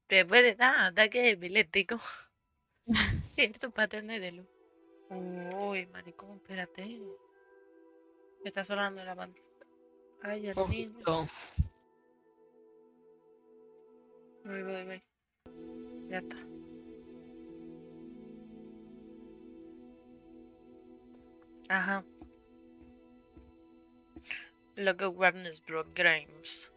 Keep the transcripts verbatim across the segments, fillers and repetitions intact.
Te puede dar ataque epiléptico. Tiene sus patrones de luz. Uy, maricón, espérate. Me está sonando la pantalla. Ay, el niño. Ojito. Voy, voy, voy. Ya está. Ajá. Look at Warner's Bros. Games.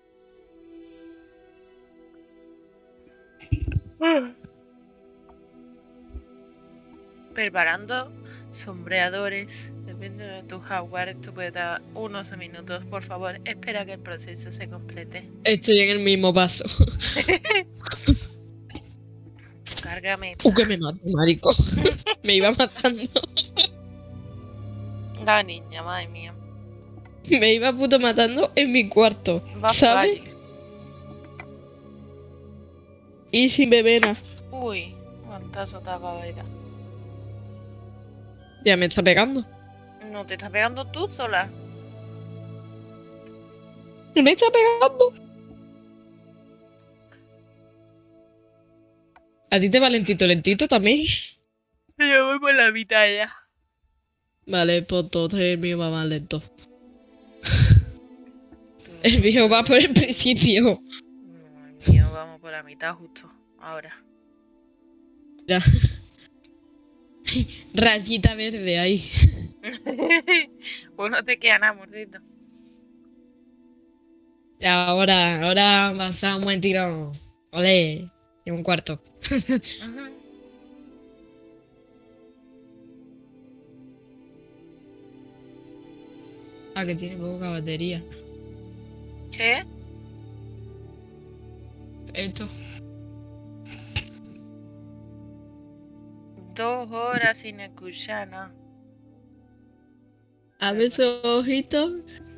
Preparando sombreadores. Depende de tu hardware, esto puede dar unos minutos. Por favor, espera que el proceso se complete. Estoy en el mismo paso. Cárgame. Uh, que me mato, marico. Me iba matando. La niña, madre mía. Me iba puto matando en mi cuarto. Va ¿Sabes? frágil. Y sin bebena. Uy, guantazo te acaba de dar. Ya me está pegando. No te estás pegando tú sola. Me está pegando. ¿A ti te va lentito, lentito también? Yo voy por la mitad ya. Vale, pues entonces el mío va más lento. El mío va por el principio. No, el mío vamos por la mitad justo. Ahora. Ya. Rayita verde ahí. Pues no te queda nada, mordito. Y ahora, ahora avanza un buen tirón. Olé. En un cuarto. Ujú. Ah, que tiene poca batería. ¿Qué? Esto. Dos horas sin escuchar, ¿no? Abre esos ojitos.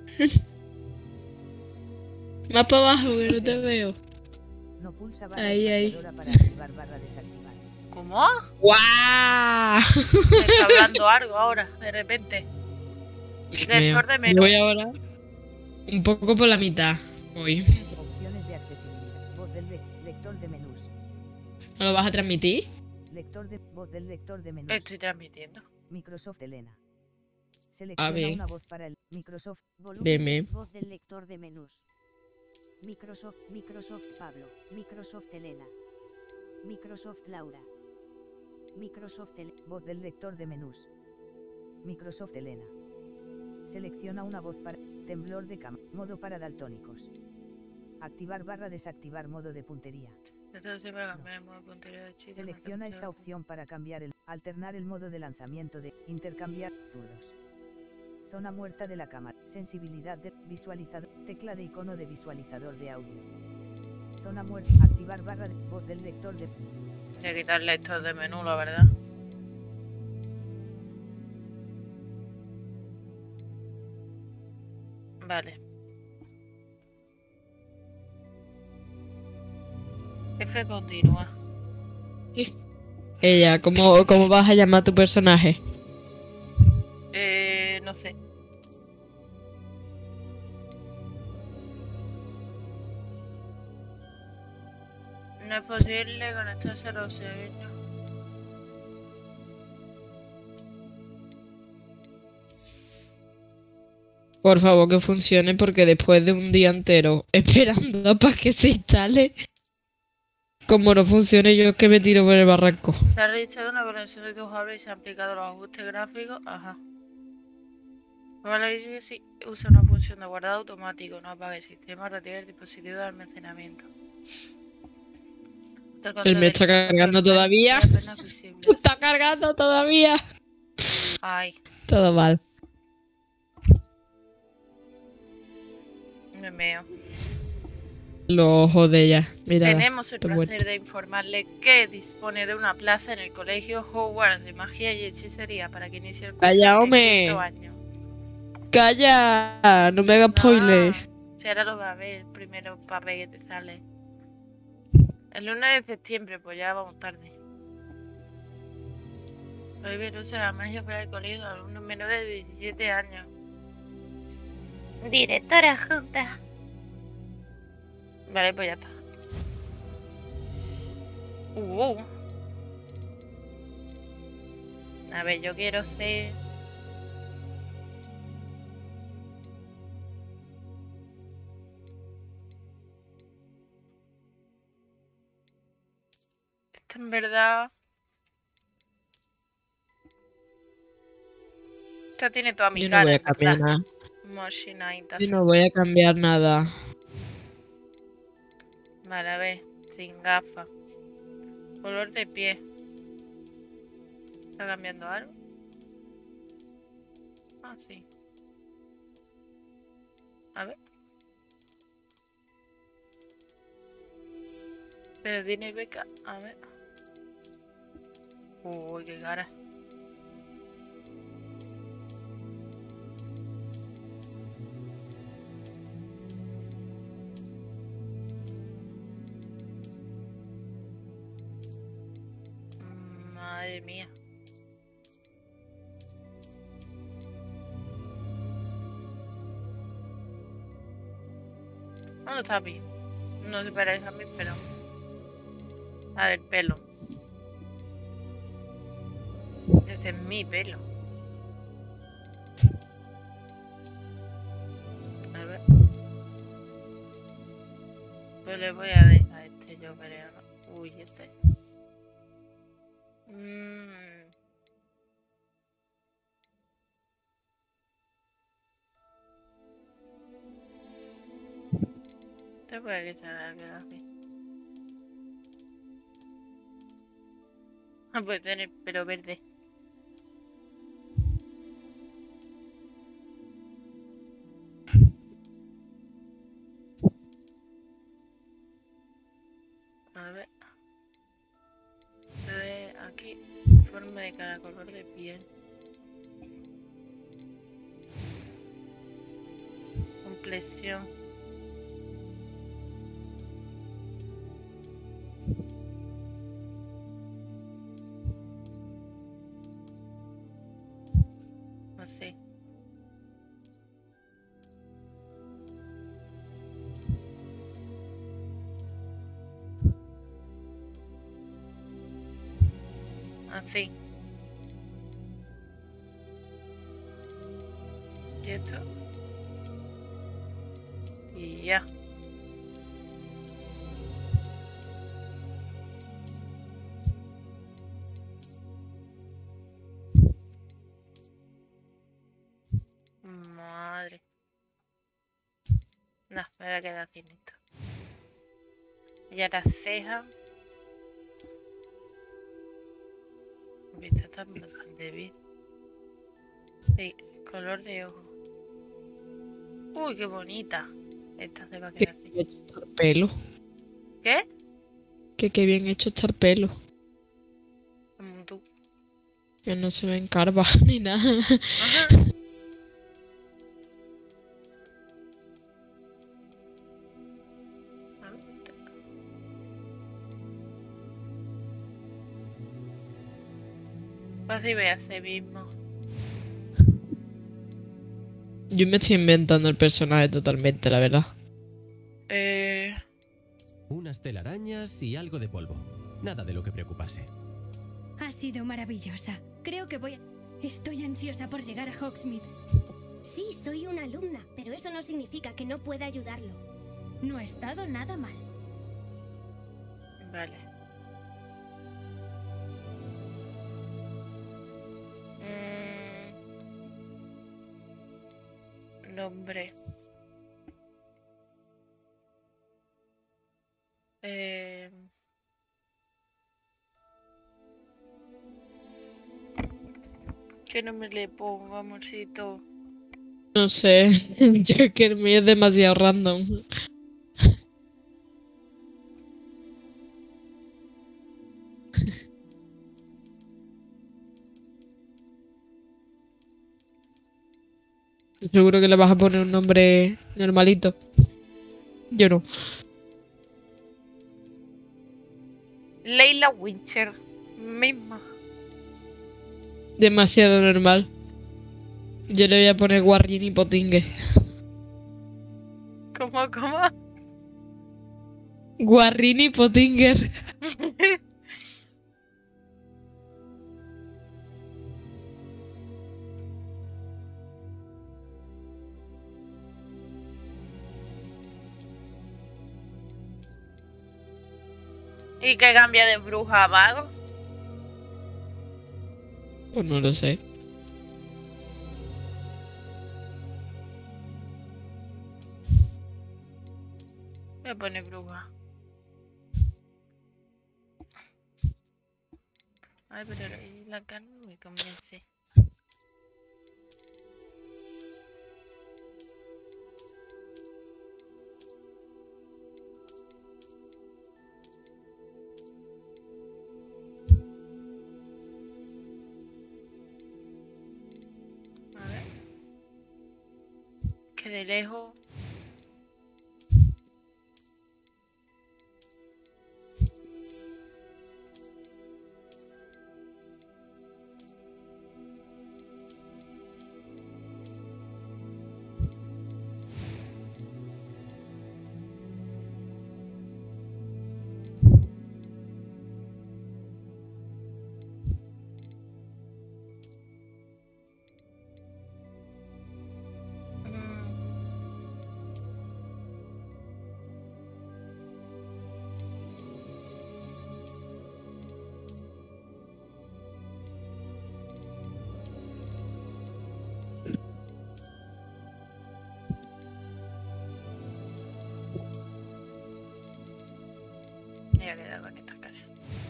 Más para abajo que no te veo. No pulsa barra Ahí, ahí. espaciadora para activar barra desactivar. ¿Cómo? ¡Guau! Me está hablando algo ahora, de repente. Lector de menú. Voy ahora un poco por la mitad. Voy. Opciones de accesibilidad. Voz del le lector de menús. ¿No lo vas a transmitir? Lector de voz del lector de menús. Estoy transmitiendo. Microsoft Elena. Selecciona ver. una voz para el Microsoft. Volumen. Veme. Voz del lector de menús. Microsoft, Microsoft Pablo, Microsoft Elena, Microsoft Laura, Microsoft El voz del lector de menús. Microsoft Elena. Selecciona una voz para temblor de cama, modo para daltónicos. Activar barra desactivar modo de puntería. Entonces me cambiar el modo de puntería de chico. Selecciona esta opción para cambiar el alternar el modo de lanzamiento de intercambiar zurdos. Zona muerta de la cámara. Sensibilidad de visualizador. Tecla de icono de visualizador de audio. Zona muerta. Activar barra de voz del lector de. Voy a quitarle esto de menú, la verdad. Vale. F continúa. Ella, ¿cómo, cómo vas a llamar a tu personaje? Eh, no sé. No es posible conectarse a los servicios. Por favor que funcione porque después de un día entero esperando para que se instale, como no funcione yo es que me tiro por el barranco. Se ha realizado una conexión de tu hardware y se han aplicado los ajustes gráficos. Ajá. Vale, si usa una función de guardado automático, no apague el sistema, retira el dispositivo de almacenamiento. El me está cargando todavía. Está cargando todavía. Ay, Todo mal. me meo. Los ojos de ella. Mira. Tenemos el placer de informarle que dispone de una plaza en el colegio Hogwarts de magia y hechicería para que inicie el curso Calla, en hombre. quinto año. Calla, no me hagas spoiler. No, si ahora lo va a ver, el primero papel que te sale. El lunes de septiembre, pues ya vamos tarde. Prohíbe el uso de la magia fuera del colegio a alumnos menores de diecisiete años. Directora junta. Vale, pues ya está. Uh. A ver, yo quiero ser... Esto en verdad... Esto tiene toda mi Yo no cara, voy a en cambiar verdad. nada. Mochinita, Yo sí. no voy a cambiar nada. Vale, a ver, sin gafas. Color de pie. ¿Está cambiando algo? Ah, sí. A ver. Pero tiene beca. A ver. Uy, qué cara. Madre mía. No, no está bien. No se parece a mí, pero... A ver, pelo. Este es mi pelo. A ver. Pues le voy a dejar a este, yo creo, ¿no? Uy, este. Mmm. Este puede que se vea que así. Ah, puede tener pelo verde. A ver. A ver, aquí. Forma de cara, color de piel. Complexión. Así. Así. Y esto. Y ya. Madre. No, me voy a quedar sin esto. Y ahora ceja. Vista está bastante bien. Sí, color de ojo. Uy, qué bonita. Esta se va a Que quedar así. bien hecho está el pelo. ¿Qué? Que qué bien hecho está el pelo. Como tú. Que no se ven carvas ni nada. Ajá. A ver, esta. Pues así ve a sí mismo. Yo me estoy inventando el personaje totalmente, la verdad. Eh... Unas telarañas y algo de polvo. Nada de lo que preocuparse. Ha sido maravillosa. Creo que voy a... Estoy ansiosa por llegar a Hogsmeade. Sí, soy una alumna, pero eso no significa que no pueda ayudarlo. No ha estado nada mal. Vale. Mm. Nombre. Eh... ¿Qué nombre le pongo, amorcito? No sé. Yo es que el mío es demasiado random. Seguro que le vas a poner un nombre normalito. Yo no. Leila Wincher. Misma. Demasiado normal. Yo le voy a poner Warrini Potingue. ¿Cómo, cómo? Warrini Pottinger. ¿Y qué cambia de bruja a mago? Pues no lo sé. Me pone bruja. Ay, pero la carne no me convence. A ver. Que de lejos. Me voy a quedar con esta cara.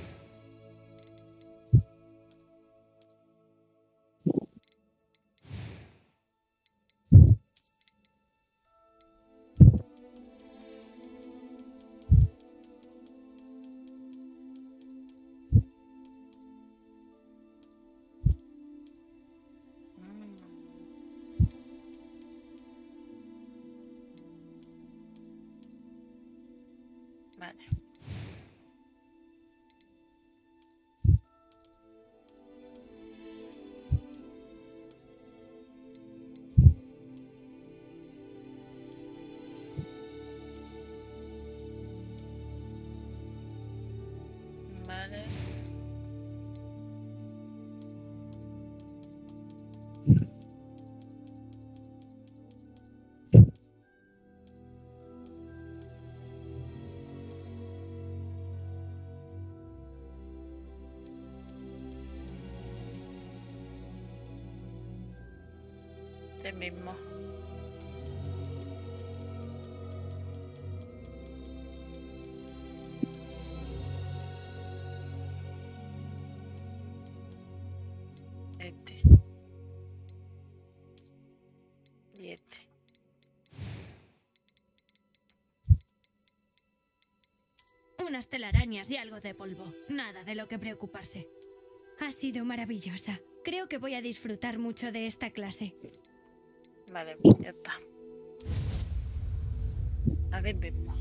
Vale. Vale. Este mismo. Este. Y este. Unas telarañas y algo de polvo. Nada de lo que preocuparse. Ha sido maravillosa. Creo que voy a disfrutar mucho de esta clase. Vale, pues ya está. A ver, vemos.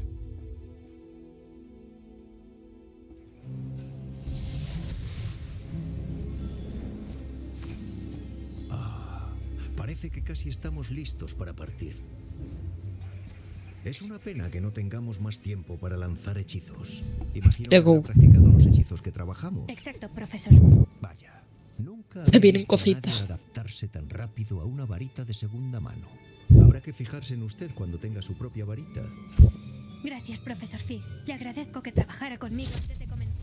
Ah, parece que casi estamos listos para partir. Es una pena que no tengamos más tiempo para lanzar hechizos. Imagino que Luego. habrá practicado los hechizos que trabajamos. Exacto, profesor. Vaya, nunca Me había vienen visto a nadie cositas. adaptarse tan rápido a una varita de segunda mano. Habrá que fijarse en usted cuando tenga su propia varita. Gracias, profesor Fi. Le agradezco que trabajara conmigo antes de comenzar.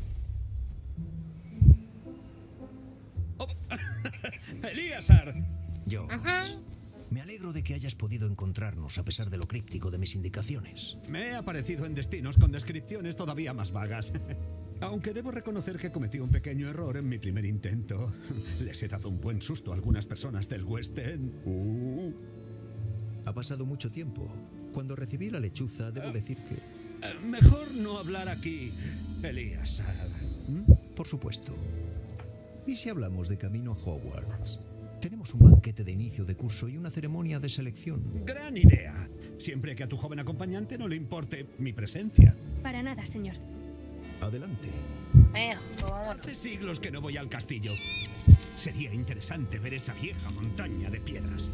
¡Elíasar! George, Ajá. me alegro de que hayas podido encontrarnos a pesar de lo críptico de mis indicaciones. Me he aparecido en destinos con descripciones todavía más vagas. Aunque debo reconocer que cometí un pequeño error en mi primer intento. Les he dado un buen susto a algunas personas del West End. Uh. Ha pasado mucho tiempo. Cuando recibí la lechuza, debo decir que... Eh, Mejor no hablar aquí, Elíasar. ¿Mm? Por supuesto. ¿Y si hablamos de camino a Hogwarts? Tenemos un banquete de inicio de curso y una ceremonia de selección. Gran idea. Siempre que a tu joven acompañante no le importe mi presencia. Para nada, señor. Adelante. Venga, pues vámonos. Hace siglos que no voy al castillo. Sería interesante ver esa vieja montaña de piedras.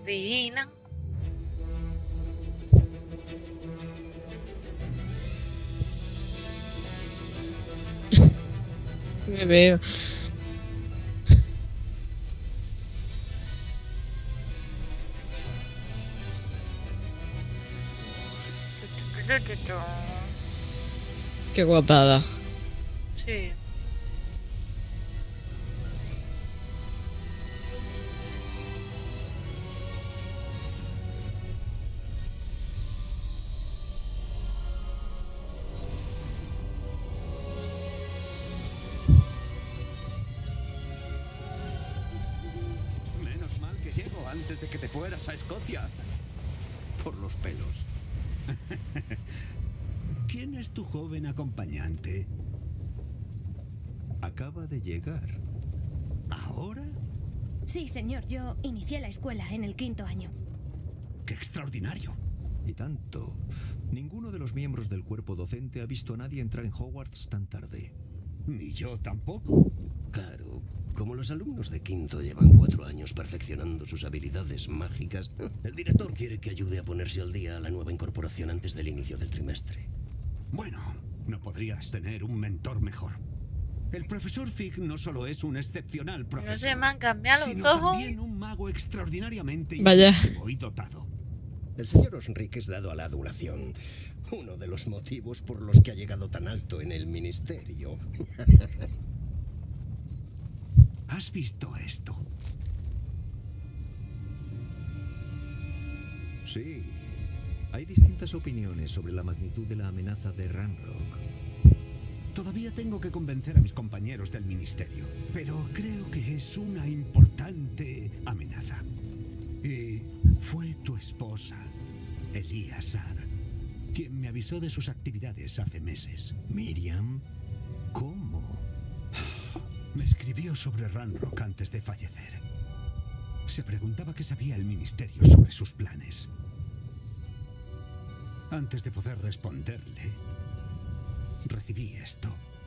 Divina. Me veo. Qué guapada. Sí. Menos mal que llego antes de que te fueras a Escocia. Por los pelos. ¿Quién es tu joven acompañante? Acaba de llegar. ¿Ahora? Sí, señor, yo inicié la escuela en el quinto año. ¡Qué extraordinario! Y tanto. Ninguno de los miembros del cuerpo docente ha visto a nadie entrar en Hogwarts tan tarde. Ni yo tampoco. Claro, como los alumnos de quinto llevan cuatro años perfeccionando sus habilidades mágicas, el director quiere que ayude a ponerse al día a la nueva incorporación antes del inicio del trimestre. Bueno, no podrías tener un mentor mejor. El profesor Fig no solo es un excepcional profesor, No se me han cambiado los sino ojos. también un mago extraordinariamente Vaya. intuitivo y dotado. El señor Osric es dado a la adulación, uno de los motivos por los que ha llegado tan alto en el ministerio. ¿Has visto esto? Sí. Hay distintas opiniones sobre la magnitud de la amenaza de Ranrock. Todavía tengo que convencer a mis compañeros del ministerio, pero creo que es una importante amenaza. Y fue tu esposa, Elíasar, quien me avisó de sus actividades hace meses. Miriam, ¿cómo? Me escribió sobre Ranrock antes de fallecer. Se preguntaba qué sabía el ministerio sobre sus planes. Antes de poder responderle, recibí esto.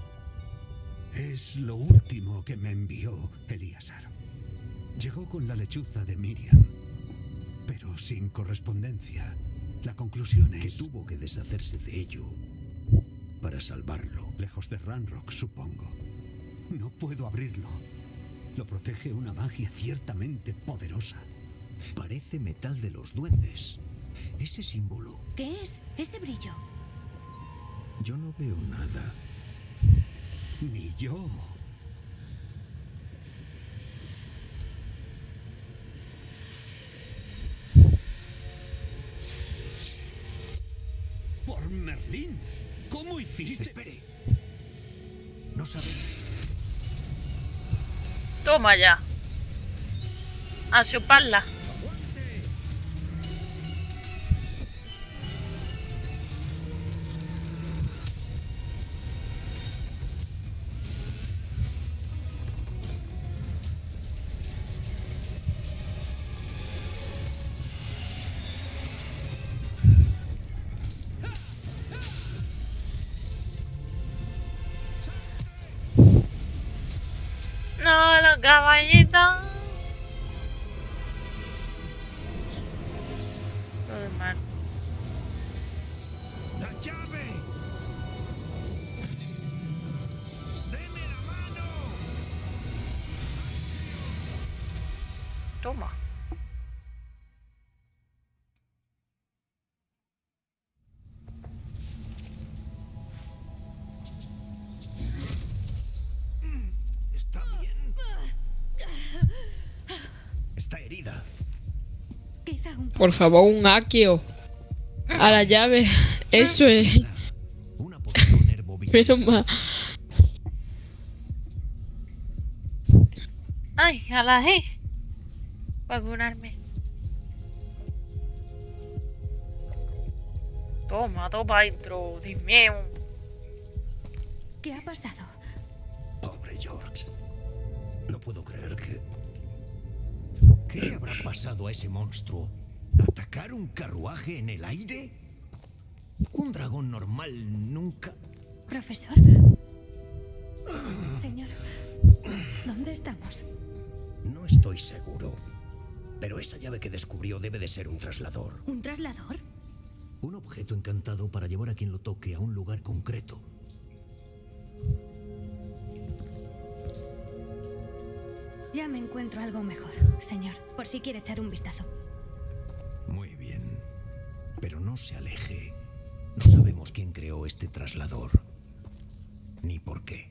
Es lo último que me envió Elíasar. Llegó con la lechuza de Miriam, pero sin correspondencia. La conclusión es... Que tuvo que deshacerse de ello para salvarlo. Lejos de Ranrock, supongo. No puedo abrirlo. Lo protege una magia ciertamente poderosa. Parece metal de los duendes. Ese símbolo. ¿Qué es ese brillo? Yo no veo nada. Ni yo. Por Merlín. ¿Cómo hiciste? Espere. No sabemos. Toma ya. A chuparla. No, los caballitos. Todo mal. ¡La llave! ¡Deme la mano! Toma. ¿Está bien? Está herida. Quizá un poco. Por favor, un Akio. A la llave. Eso es. Una poción herbovitalizante. Menos mal. Ay, a la G. Para curarme. Toma, toma adentro. Dime. ¿Qué ha pasado? Pobre George. No puedo creer que... ¿Qué le habrá pasado a ese monstruo? ¿Atacar un carruaje en el aire? Un dragón normal nunca... ¿Profesor? Señor, ¿dónde estamos? No estoy seguro. Pero esa llave que descubrió debe de ser un traslador. ¿Un traslador? Un objeto encantado para llevar a quien lo toque a un lugar concreto. Ya me encuentro algo mejor, señor, por si quiere echar un vistazo. Muy bien. Pero no se aleje. No sabemos quién creó este traslador. Ni por qué.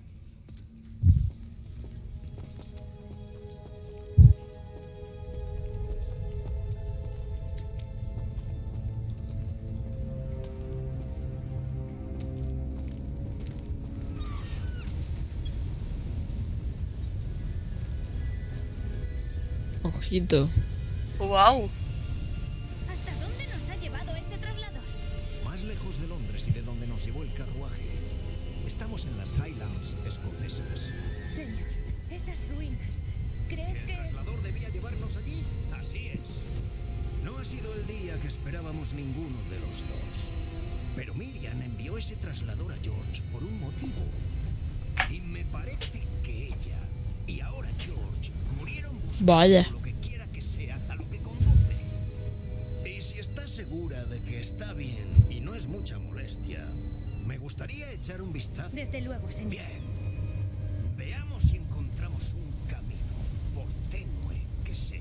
Ojito. ¡Wow! ¿Hasta dónde nos ha llevado ese traslador? Más lejos de Londres y de donde nos llevó el carruaje. Estamos en las Highlands escocesas. Señor, esas ruinas. ¿Cree ¿El que...? traslador debía llevarnos allí? Así es. No ha sido el día que esperábamos ninguno de los dos. Pero Miriam envió ese traslador a George por un motivo. Y me parece que ella y ahora George murieron buscando Vaya. lo que quiera que sea a lo que conduce. Y si está segura de que está bien y no es mucha molestia, me gustaría echar un vistazo. Desde luego, señor. Bien. Veamos si encontramos un camino, por tenue que sea.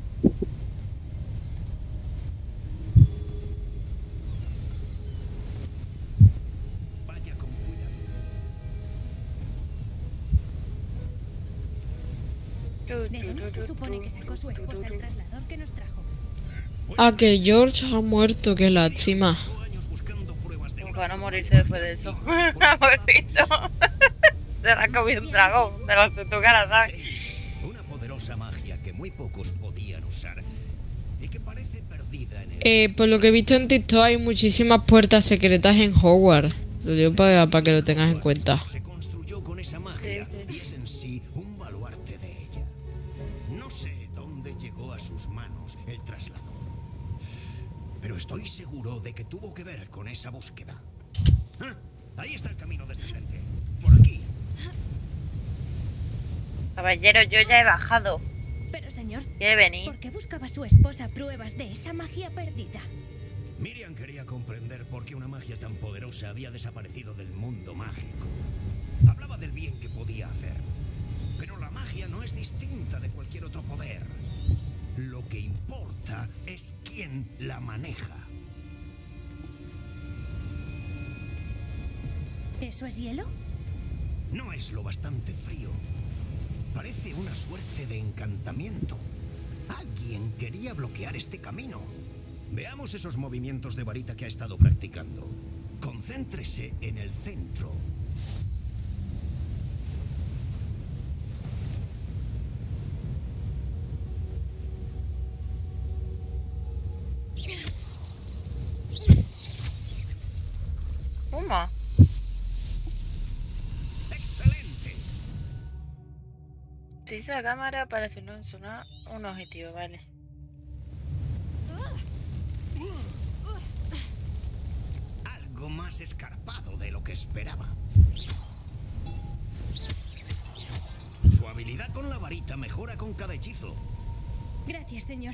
Vaya con cuidado. ¿De dónde se supone que sacó su esposa el traslador que nos trajo? Ah, que George ha muerto, qué lástima. Nunca van a morirse después de eso. Pobrecito. Se la comió un dragón. Me lo tu cara, ¿sabes? Una poderosa magia que muy pocos podían usar y que parece perdida en el... Eh, por lo que he visto en TikTok hay muchísimas puertas secretas en Hogwarts. Lo digo para, para que lo tengas en cuenta. Se construyó con esa magia Sí, sí. y es en sí un baluarte de ella. No sé dónde llegó a sus manos el traslador, pero estoy seguro de que tuvo que ver con esa búsqueda. Ah, ahí está el camino descendente. Por aquí. Caballero, yo ya he bajado. Pero, señor, ¿Quiere venir? ¿por qué buscaba su esposa pruebas de esa magia perdida? Miriam quería comprender por qué una magia tan poderosa había desaparecido del mundo mágico. Hablaba del bien que podía hacer. Pero la magia no es distinta de cualquier otro poder. Lo que importa es quién la maneja. ¿Eso es hielo? No es lo bastante frío. Parece una suerte de encantamiento. Alguien quería bloquear este camino. Veamos esos movimientos de varita que ha estado practicando. Concéntrese en el centro. ¿Cómo? ¡Excelente! Si esa cámara para seleccionar un objetivo, vale. Algo más escarpado de lo que esperaba. Su habilidad con la varita mejora con cada hechizo. Gracias, señor.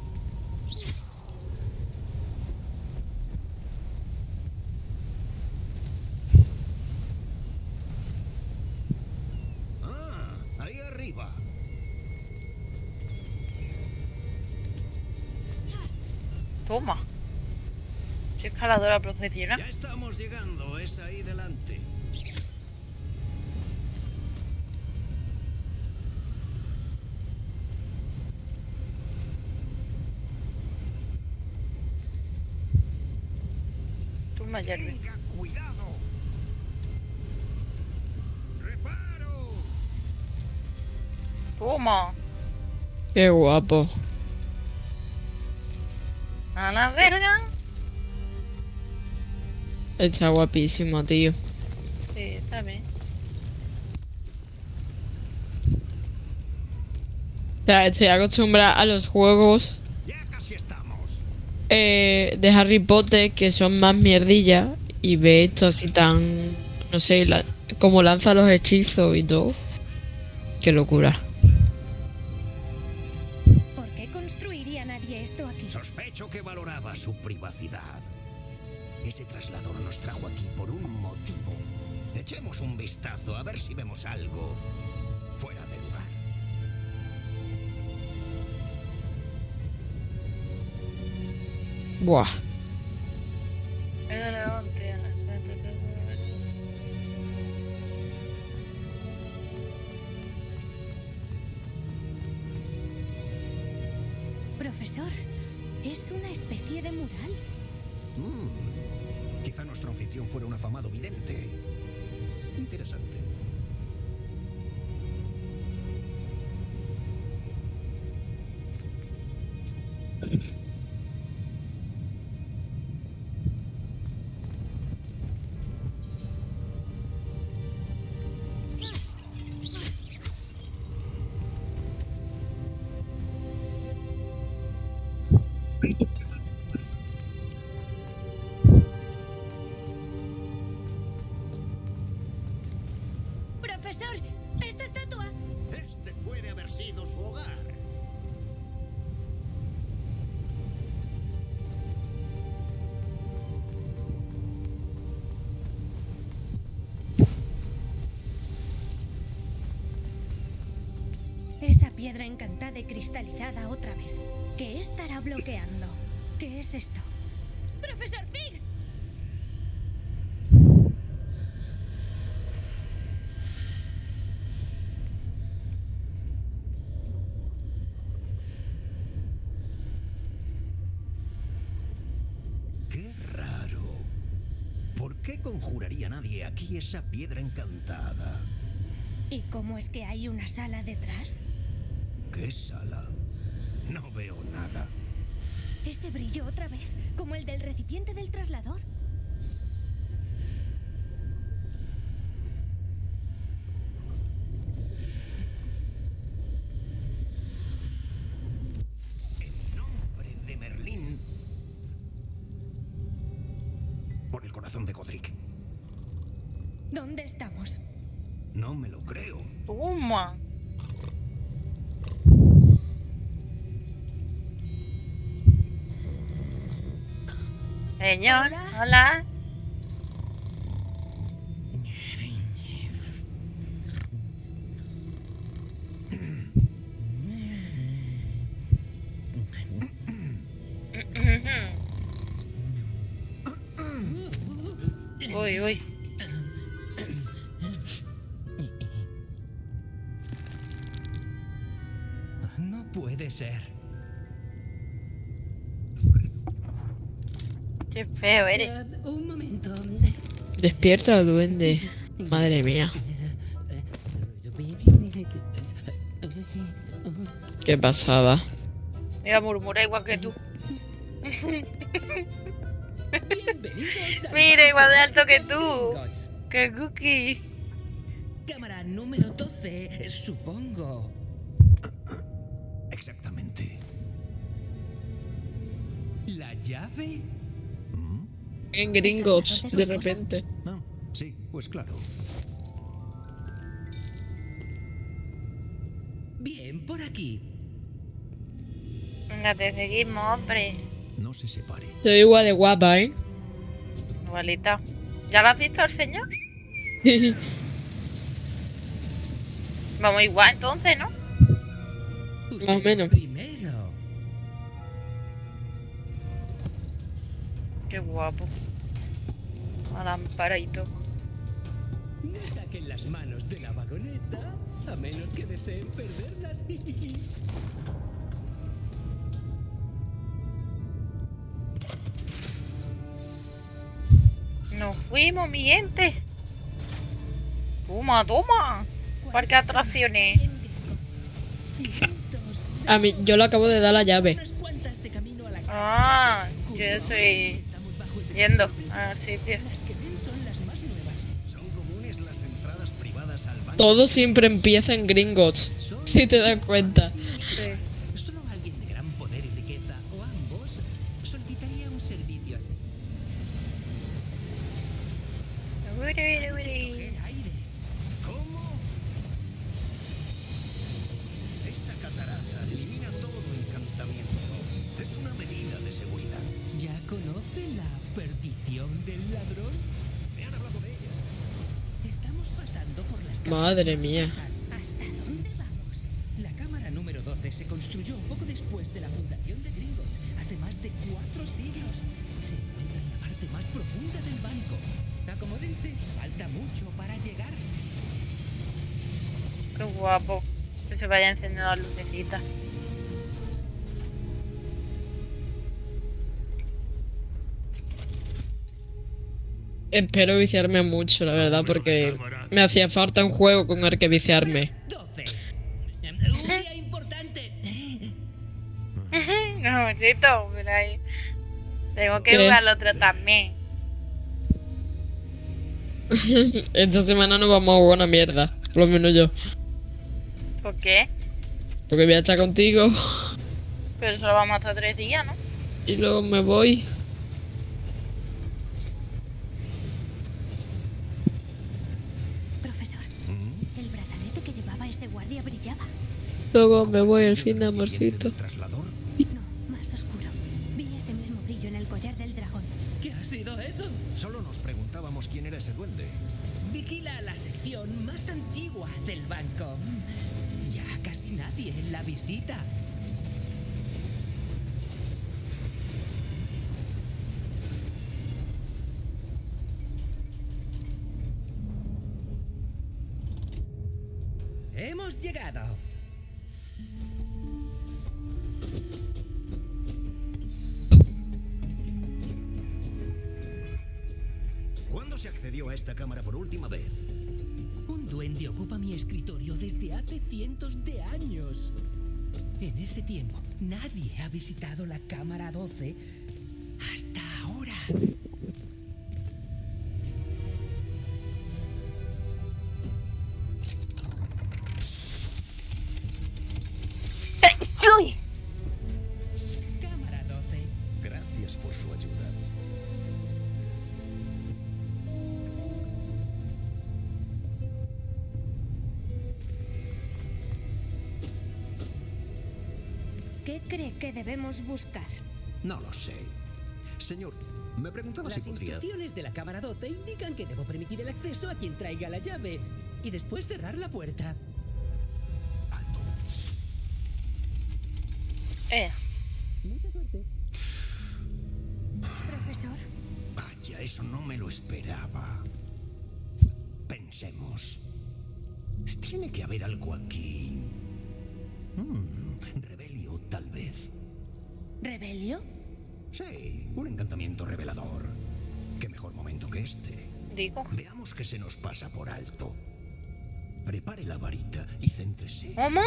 Ah, ahí arriba. Toma. Soy escaladora profesional. Ya estamos llegando, es ahí delante. Toma, Jerry. Tenga cuidado. Reparo. Toma. Qué guapo. A la verga. Está guapísimo, tío. Sí, está bien. O sea, estoy acostumbrada a los juegos Ya casi estamos. eh, de Harry Potter que son más mierdillas. Y ve esto así tan... No sé, la, como lanza los hechizos y todo. Qué locura. ¿Por qué construiría nadie esto aquí? Sospecho que valoraba su privacidad. Ese traslador nos trajo aquí por un motivo. Echemos un vistazo a ver si vemos algo fuera de lugar. Buah. Profesor, es una especie de mural. Mm, quizá nuestro anfitrión fuera un afamado vidente. Interesante. Profesor, esta estatua. Este puede haber sido su hogar. Esa piedra encantada y cristalizada otra vez. ¿Qué estará bloqueando? ¿Qué es esto? ¡Profesor Fig! Qué raro. ¿Por qué conjuraría nadie aquí esa piedra encantada? ¿Y cómo es que hay una sala detrás? ¿Qué sala? No veo nada. Ese brillo otra vez, como el del recipiente del traslador. En nombre de Merlín. Por el corazón de Godric. ¿Dónde estamos? No me lo creo. Toma. Señor, Hola. hola. Uy, uy. No puede ser. Qué feo eres. Eh, un momento. Despierta, duende. Madre mía. Qué pasada. Mira, murmura igual que tú. Bienvenidos al Mira, igual de alto que Banco tú. Gringotts. ¡Qué cookie! Cámara número doce, supongo. Exactamente. ¿La llave? ¿Mm? En Gringotts, de repente. Ah, sí, pues claro. Bien, por aquí. Venga, te seguimos, hombre. No se separe. Soy igual de guapa, ¿eh? Igualita. ¿Ya lo has visto el señor? Vamos igual entonces, ¿no? Más o menos. Primero. Qué guapo. Alamparadito. No saquen las manos de la vagoneta, a menos que deseen perderlas. Nos fuimos, mi gente. Toma, toma. Parque de atracciones. A mí, yo le acabo de dar la llave. Unas cuantas de camino a la calle. Ah, yo estoy Estamos bajo el yendo descuento al sitio. Las que ven son las más nuevas. Son comunes las entradas privadas al banco. Todo siempre empieza en Gringotts. Son Si te das cuenta. Sí. Solo alguien de gran poder y riqueza, o ambos, solicitaría un servicio así. Uri, uri, uri. Coger aire. ¿Cómo? Esa catarata elimina todo encantamiento de seguridad. ¿Ya conoce la perdición del ladrón? Me han hablado de ella. Estamos pasando por las Madre cámaras mía. viejas. ¿Hasta dónde vamos? La cámara número doce se construyó poco después de la fundación de Gringotts, hace más de cuatro siglos. Se encuentra en la parte más profunda del banco. Acomódense, falta mucho para llegar. Qué guapo. Que se vaya encendiendo las lucecitas. Espero viciarme mucho, la verdad, porque me hacía falta un juego con el que viciarme. doce. Un día importante. No, bonito, mira ahí. Tengo que ¿Qué? jugar al otro también. Esta semana no vamos a jugar una mierda, por lo menos yo. ¿Por qué? Porque voy a estar contigo Pero solo vamos hasta tres días, ¿no? y luego me voy. Profesor, el brazalete que llevaba ese guardia brillaba. Luego me voy al fin de ¿El recipiente amorcito. del traslador? No, más oscuro. Vi ese mismo brillo en el collar del dragón. ¿Qué ha sido eso? Solo nos preguntábamos quién era ese duende. Vigila la sección más antigua del banco. Ya casi nadie la visita. Hemos llegado. ¿Cuándo se accedió a esta cámara por última vez? Un duende ocupa mi escritorio desde hace cientos de años. En ese tiempo, nadie ha visitado la cámara doce hasta ahora. ¡Uy! Cámara doce. Gracias por su ayuda. ¿Qué cree que debemos buscar? No lo sé. Señor, me preguntaba Las si podría... instrucciones de la cámara doce indican que debo permitir el acceso a quien traiga la llave y después cerrar la puerta. Alto. Eh, Mucha suerte. Profesor, Vaya, eso no me lo esperaba. Pensemos. Tiene que haber algo aquí. Hmm, Rebelio, tal vez. ¿Rebelio? Sí, un encantamiento revelador. ¿Qué mejor momento que este? digo. Veamos qué se nos pasa por alto. Prepare la varita y céntrese. ¿Cómo?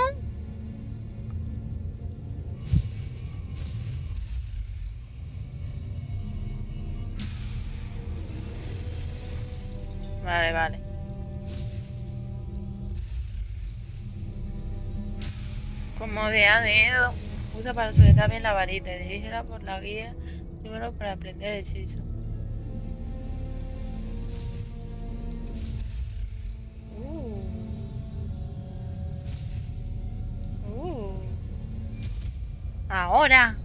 Vale, vale. Como de a dedo. Usa para sujetar bien la varita y dirígela por la guía primero para aprender el hechizo. Uh. Uh. Ahora.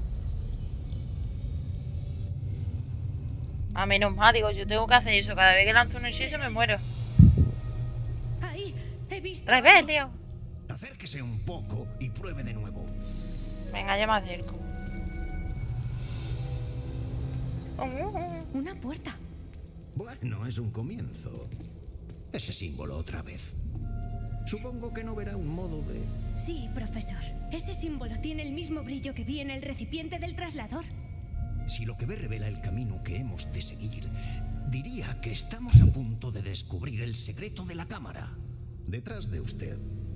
A menos mal, digo, yo tengo que hacer eso. Cada vez que lanzo un hechizo me muero. Ahí, he visto. ¡Rebelio! Acérquese un poco y pruebe de nuevo. Venga, ya me acerco. Una puerta. Bueno, es un comienzo. Ese símbolo otra vez. Supongo que no verá un modo de... Sí, profesor. Ese símbolo tiene el mismo brillo que vi en el recipiente del traslador. Si lo que ve revela el camino que hemos de seguir, diría que estamos a punto de descubrir el secreto de la cámara. Detrás de usted.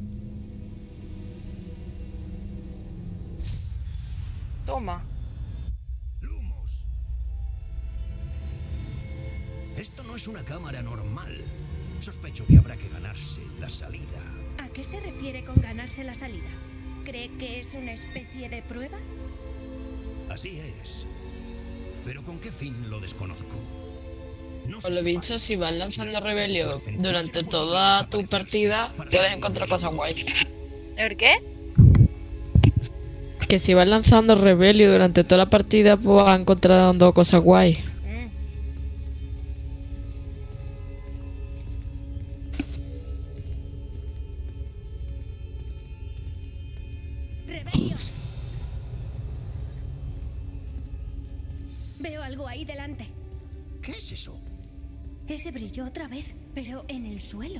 Toma. Lumos. Esto no es una cámara normal. Sospecho que habrá que ganarse la salida. ¿A qué se refiere con ganarse la salida? ¿Cree que es una especie de prueba? Así es. Pero ¿con qué fin lo desconozco? No Por lo se visto, separa. si vas lanzando las cosas se rebelión tuercen, durante será toda posible tu desaparecerse partida, para puedes salir encontrar del cosas mundo. guays. ¿El qué? que si vas lanzando Rebelio durante toda la partida, pues vas encontrando cosas guay. Mm. ¡Rebelio! Veo algo ahí delante. ¿Qué es eso? Ese brilló otra vez, pero en el suelo.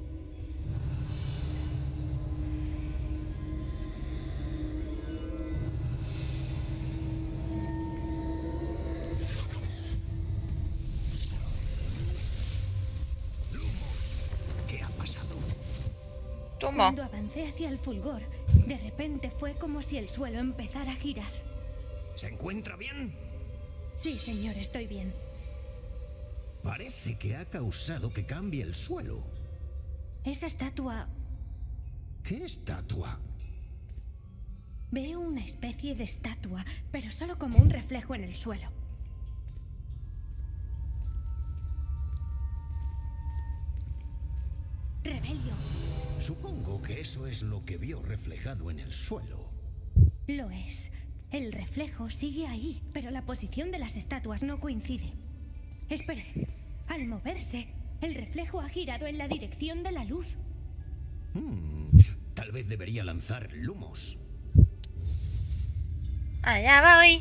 ¿Qué ha pasado? Toma. Cuando avancé hacia el fulgor, de repente fue como si el suelo empezara a girar. ¿Se encuentra bien? Sí, señor, estoy bien. Parece que ha causado que cambie el suelo. Esa estatua... ¿Qué estatua? Veo una especie de estatua, pero solo como un reflejo en el suelo. Rebelio. Supongo que eso es lo que vio reflejado en el suelo. Lo es. El reflejo sigue ahí, pero la posición de las estatuas no coincide. Espere. Al moverse, el reflejo ha girado en la dirección de la luz. Hmm, tal vez debería lanzar lumos. Allá voy.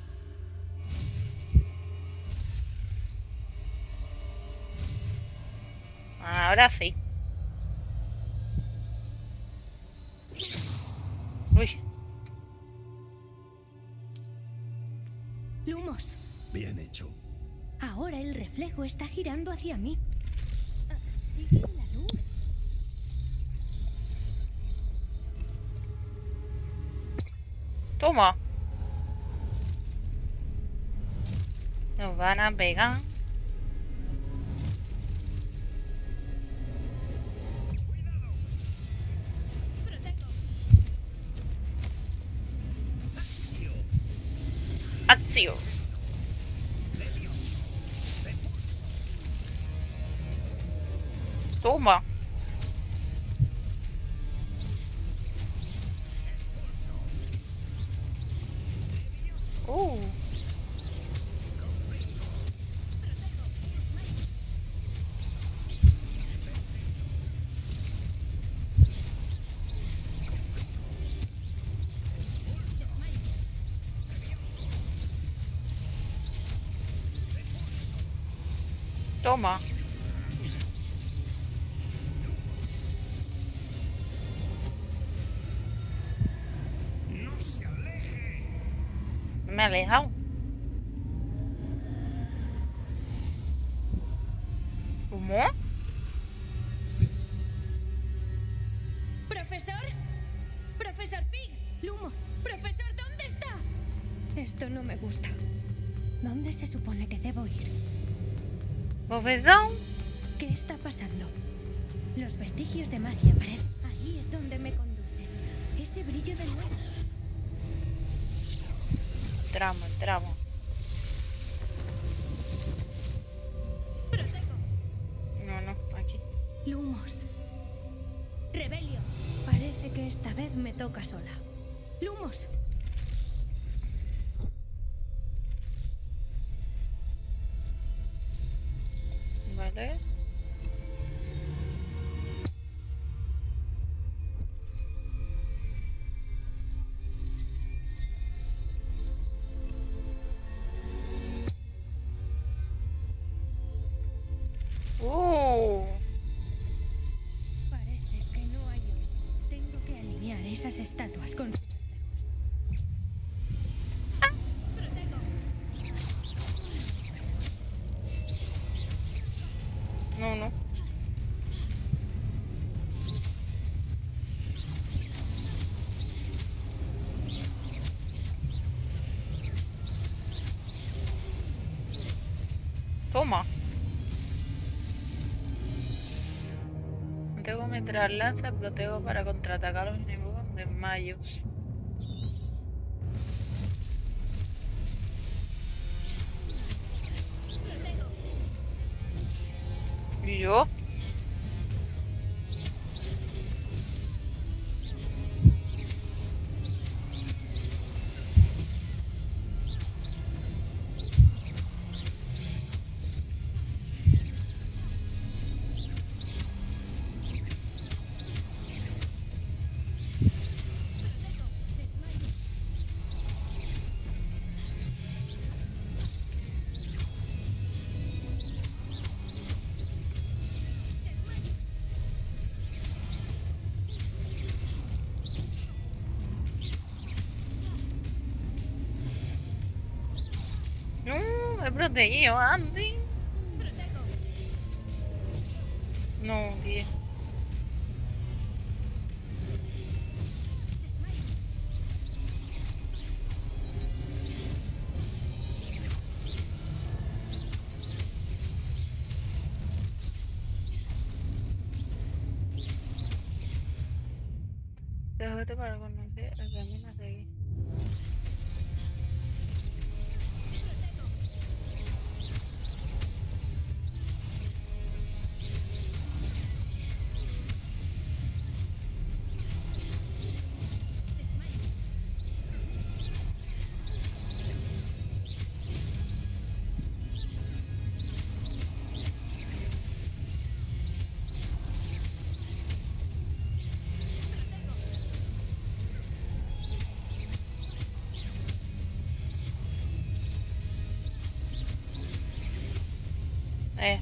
Ahora sí. Uy. Lumos. Bien hecho. Ahora el reflejo está girando hacia mí. Ah, sigue en la luz. Toma. Nos van a pegar. Acción. Toma. Uh. Toma. ¡No se aleje! Me he alejado. ¿Cómo? ¿Profesor? ¿Profesor Fig? Lumos. ¿Profesor, dónde está? Esto no me gusta. ¿Dónde se supone que debo ir? ¿Profesor? ¿Qué está pasando? Los vestigios de magia parecen... Ahí es donde me conducen. Ese brillo de nuevo. Entramos, entramos. Protego. No, no, aquí. Lumos. Rebelio. Parece que esta vez me toca sola. Lumos. Vale. Uh. Parece que no hay hoy. Tengo que alinear esas estatuas con sus reflejos. Protego. No, no. Toma. Tengo mientras lanza, protego para contraatacar a los enemigos de Mayos. ¿Y yo? he protegido, Andy. No, tío. Déjate para conocer el camino a seguir. Eh.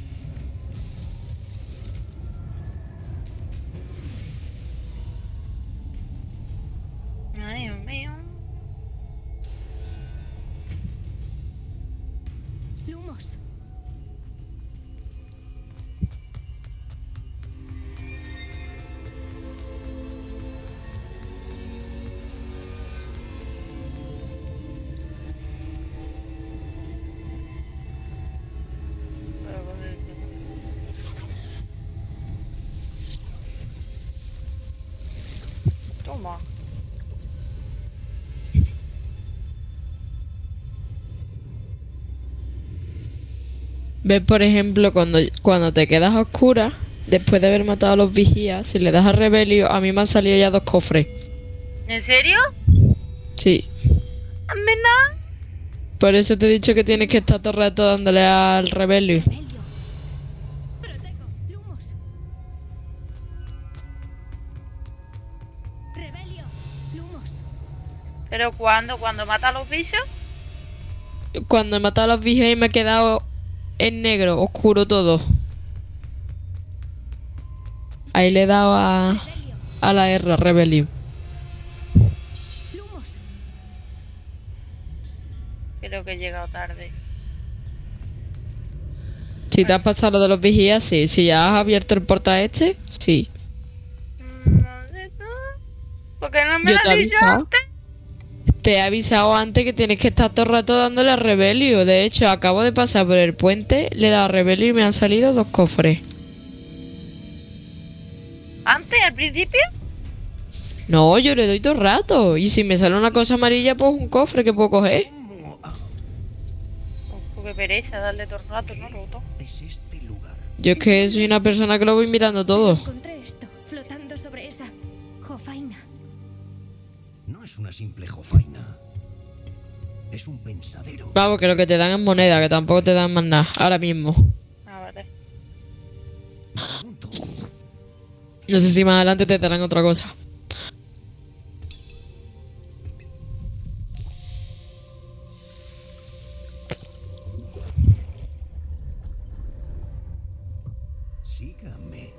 Ay, Dios mío. Lumos. Toma. ¿Ves, por ejemplo, cuando, cuando te quedas a oscuras, después de haber matado a los vigías, si le das a Rebelio, a mí me han salido ya dos cofres. ¿En serio? Sí. ¿A mí no? Por eso te he dicho que tienes que estar todo el rato dándole al Rebelio. Protego. Lumos. Rebelio. Lumos. ¿Pero cuándo? ¿Cuando mata a los bichos? Cuando he matado a los vigías y me he quedado en negro, oscuro todo. Ahí le he dado a, a la R, Rebelio. Lumos. Creo que he llegado tarde. Si te has pasado lo de los vigías, sí. Si ya has abierto el portal este, sí. ¿Por qué no me Yo lo te he has dicho avisado. antes? Te he avisado antes que tienes que estar todo el rato dándole a Rebelio. De hecho, acabo de pasar por el puente, le he dado a Rebelio y me han salido dos cofres. ¿Antes, al principio? No, yo le doy todo el rato. Y si me sale una cosa amarilla, pues un cofre que puedo coger. Oh, qué pereza darle todo el rato, ¿no, Roto? Es este lugar. Yo es que soy una persona que lo voy mirando todo. Encontré esto, flotando sobre esa jofaina. No es una simple jofaina. Es un pensadero. Vamos, que lo que te dan es moneda, que tampoco te dan más nada. Ahora mismo. Ah, vale. Me pregunto, No sé si más adelante te darán otra cosa. sígame.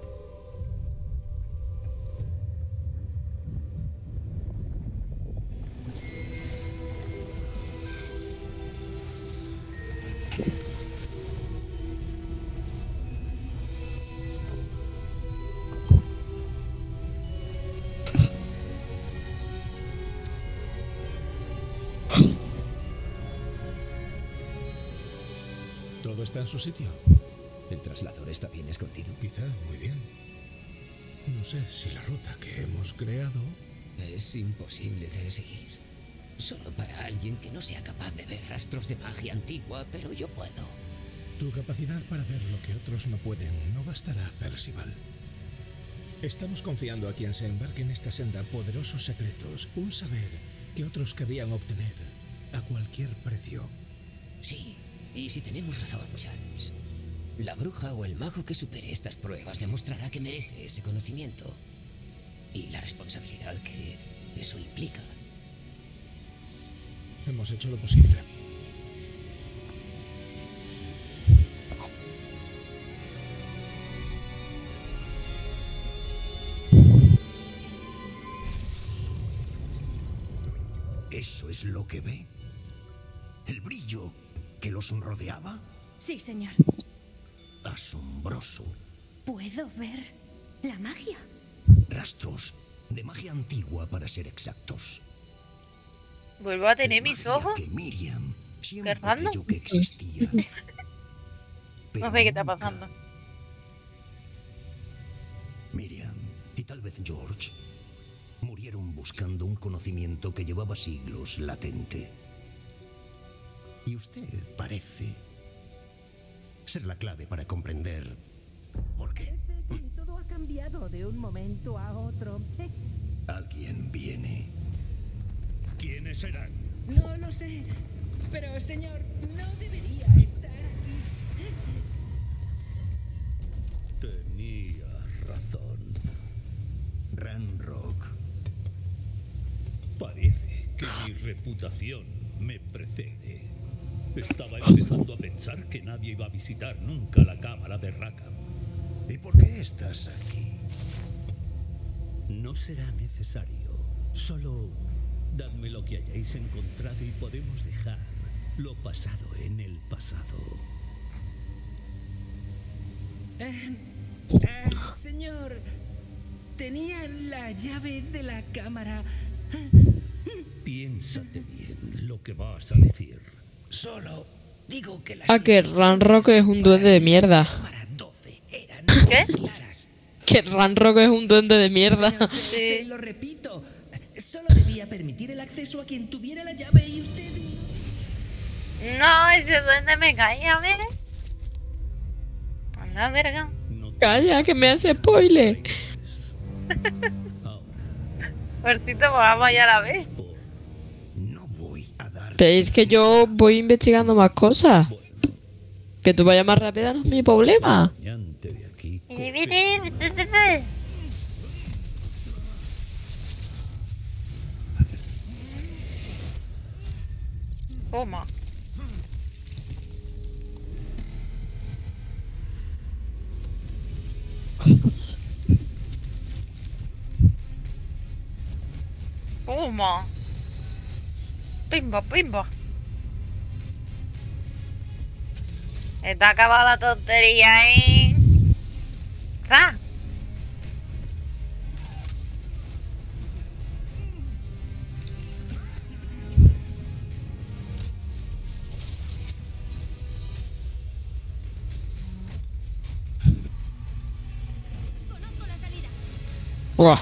¿Todo está en su sitio? ¿El traslador está bien escondido? Quizá, muy bien. No sé si la ruta que hemos creado... Es imposible de seguir. Solo para alguien que no sea capaz de ver rastros de magia antigua, pero yo puedo. Tu capacidad para ver lo que otros no pueden no bastará, Percival. Estamos confiando a quien se embarque en esta senda poderosos secretos, un saber que otros querrían obtener a cualquier precio. Sí, y si tenemos razón, Chance, la bruja o el mago que supere estas pruebas demostrará que merece ese conocimiento y la responsabilidad que eso implica. Hemos hecho lo posible. ¿Eso es lo que ve? El brillo que los rodeaba? Sí, señor. Asombroso. Puedo ver la magia. Rastros de magia antigua, para ser exactos. Vuelvo a tener mis Magia ojos. que Miriam siempre Qué random. creyó que existía. Pero No sé qué está nunca. pasando. Miriam y tal vez George murieron buscando un conocimiento que llevaba siglos latente. Y usted parece ser la clave para comprender por qué. Todo ha cambiado de un momento a otro. Alguien viene. ¿Quiénes serán? No lo sé. Pero, señor, no debería estar aquí. Tenía razón. Ranrock. Parece que mi reputación me precede. Estaba empezando a pensar que nadie iba a visitar nunca la cámara de Rackham. ¿Y por qué estás aquí? No será necesario. Solo dadme lo que hayáis encontrado y podemos dejar lo pasado en el pasado. Eh, eh, señor, tenía la llave de la cámara. Piénsate bien lo que vas a decir. Solo digo que las Ah, que Ranrock es un duende de mierda. ¿Qué? Que Ranrock es un duende de mierda. Señor, se, se lo repito. Solo debía permitir el acceso a quien tuviera la llave y usted... No, ese duende me caía, ¿ves? A la verga. Calla, que me hace spoiler. Fuercito, pues vamos ya a la vez. Pero es que yo voy investigando más cosas. Que tú vayas más rápida no es mi problema. Toma. Toma. Pimba, pimba. Está acabada la tontería, ¿eh? ¡Ah! Conozco la salida. Buah.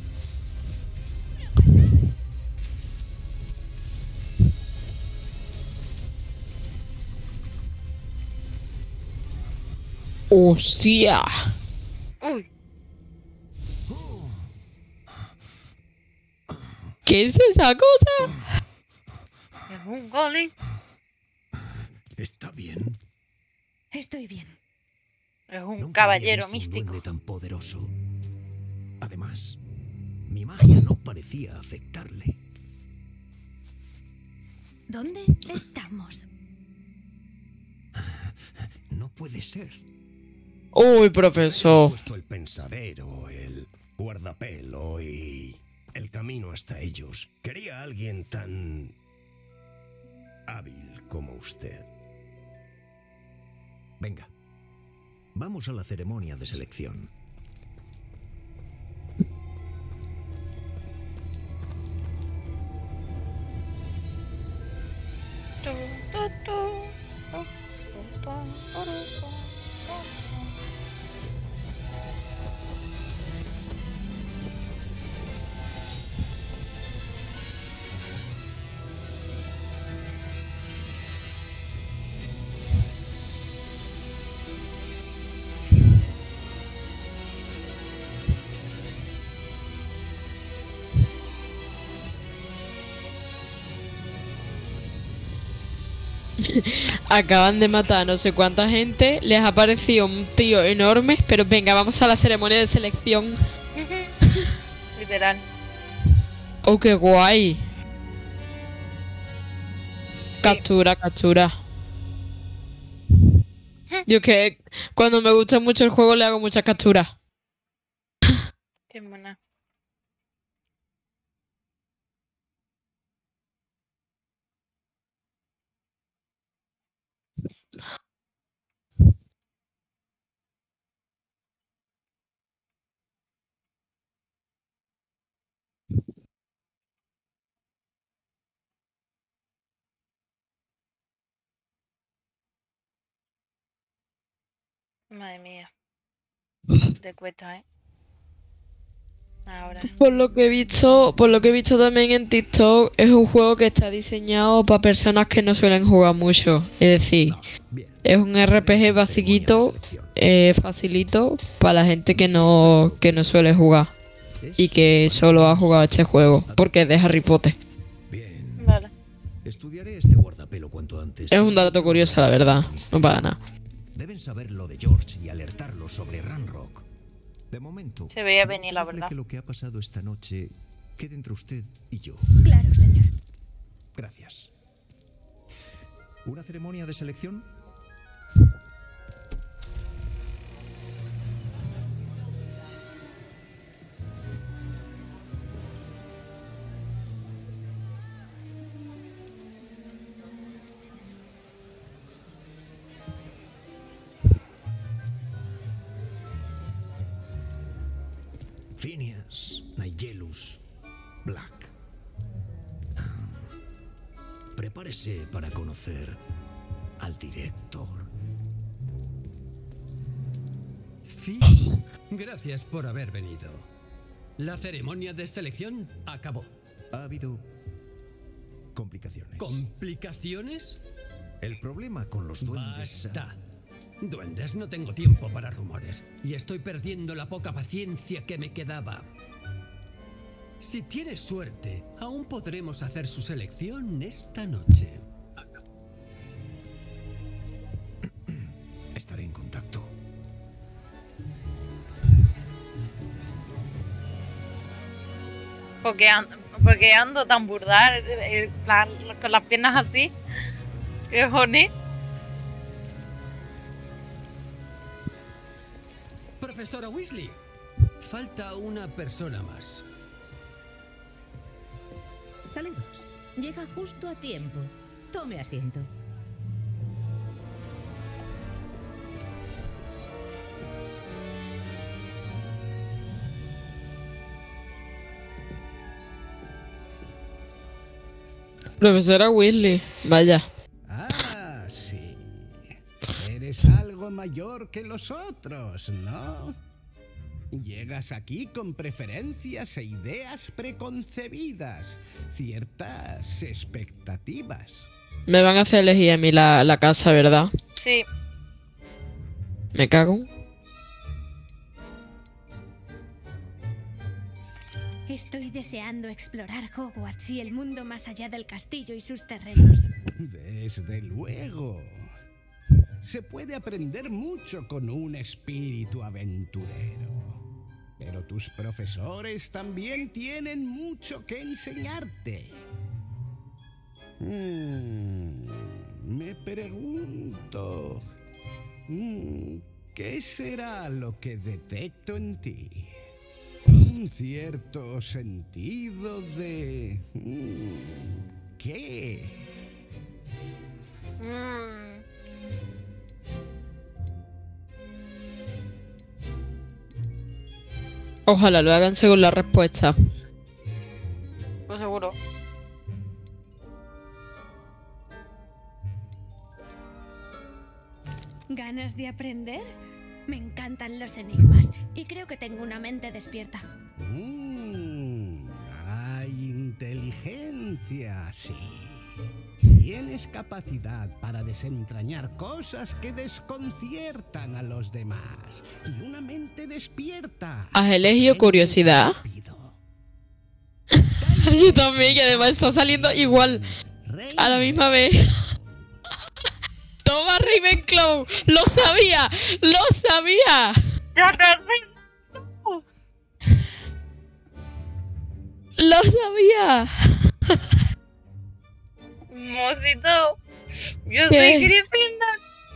¡Hostia! Uy. ¿Qué es esa cosa? Es un golem. ¿Está bien? Estoy bien. Es un Nunca había caballero visto un místico. duende tan poderoso. Además, mi magia no parecía afectarle. ¿Dónde estamos? No puede ser. Uy, profesor. Puesto el pensadero, el guardapelo y el camino hasta ellos. Quería a alguien tan hábil como usted. Venga, vamos a la ceremonia de selección. Acaban de matar a no sé cuánta gente. Les ha parecido un tío enorme. Pero venga, vamos a la ceremonia de selección. Literal. Oh, qué guay. Captura, captura. Yo es que cuando me gusta mucho el juego le hago muchas capturas. Qué mona. Madre mía. Te cuesta, ¿eh? Ahora. Por lo que he visto, por lo que he visto también en TikTok, es un juego que está diseñado para personas que no suelen jugar mucho. Es decir, es un R P G basiquito, eh, facilito, para la gente que no, que no suele jugar. Y que solo ha jugado este juego, porque es de Harry Potter. Vale. Estudiaré este guardapelo cuanto antes. Es un dato curioso, la verdad. No para nada. Deben saber lo de George y alertarlo sobre Ranrock. De momento, Se veía venir, la probable verdad. que lo que ha pasado esta noche quede entre usted y yo. Claro, señor. Gracias. ¿Una ceremonia de selección? Phineas, Nigellus, Black. Ah. Prepárese para conocer al director. Fin. Gracias por haber venido. La ceremonia de selección acabó. Ha habido complicaciones. ¿Complicaciones? El problema con los duendes... Basta. Duendes, no tengo tiempo para rumores. Y estoy perdiendo la poca paciencia que me quedaba. Si tienes suerte, aún podremos hacer su selección esta noche. Estaré en contacto. Porque ando, porque ando tan burdar, eh, la- con las piernas así. ¿Qué joder? Profesora Weasley, falta una persona más. Saludos. Llega justo a tiempo. Tome asiento. Profesora Weasley, vaya. Ah, sí. Eres algo mayor que los otros, ¿no? Llegas aquí con preferencias e ideas preconcebidas, ciertas expectativas. Me van a hacer elegir a mí la, la casa, ¿verdad? Sí. Me cago. Estoy deseando explorar Hogwarts y el mundo más allá del castillo y sus terrenos. Desde luego. Se puede aprender mucho con un espíritu aventurero. Pero tus profesores también tienen mucho que enseñarte. Mm, me pregunto, mm, ¿qué será lo que detecto en ti? Un cierto sentido de... mm, ¿qué? Mm. Ojalá lo hagan según la respuesta. Pues seguro. ¿Ganas de aprender? Me encantan los enigmas y creo que tengo una mente despierta. Mm, hay inteligencia, sí. Tienes capacidad para desentrañar cosas que desconciertan a los demás. Y una mente despierta. ¿Has elegido curiosidad? Yo también, y además está saliendo igual. A la misma vez. ¡Toma, Ravenclaw! ¡Lo sabía! ¡Lo sabía! ¡Ya te ¡Lo sabía! Mosito, yo ¿Qué? soy Gryffindor.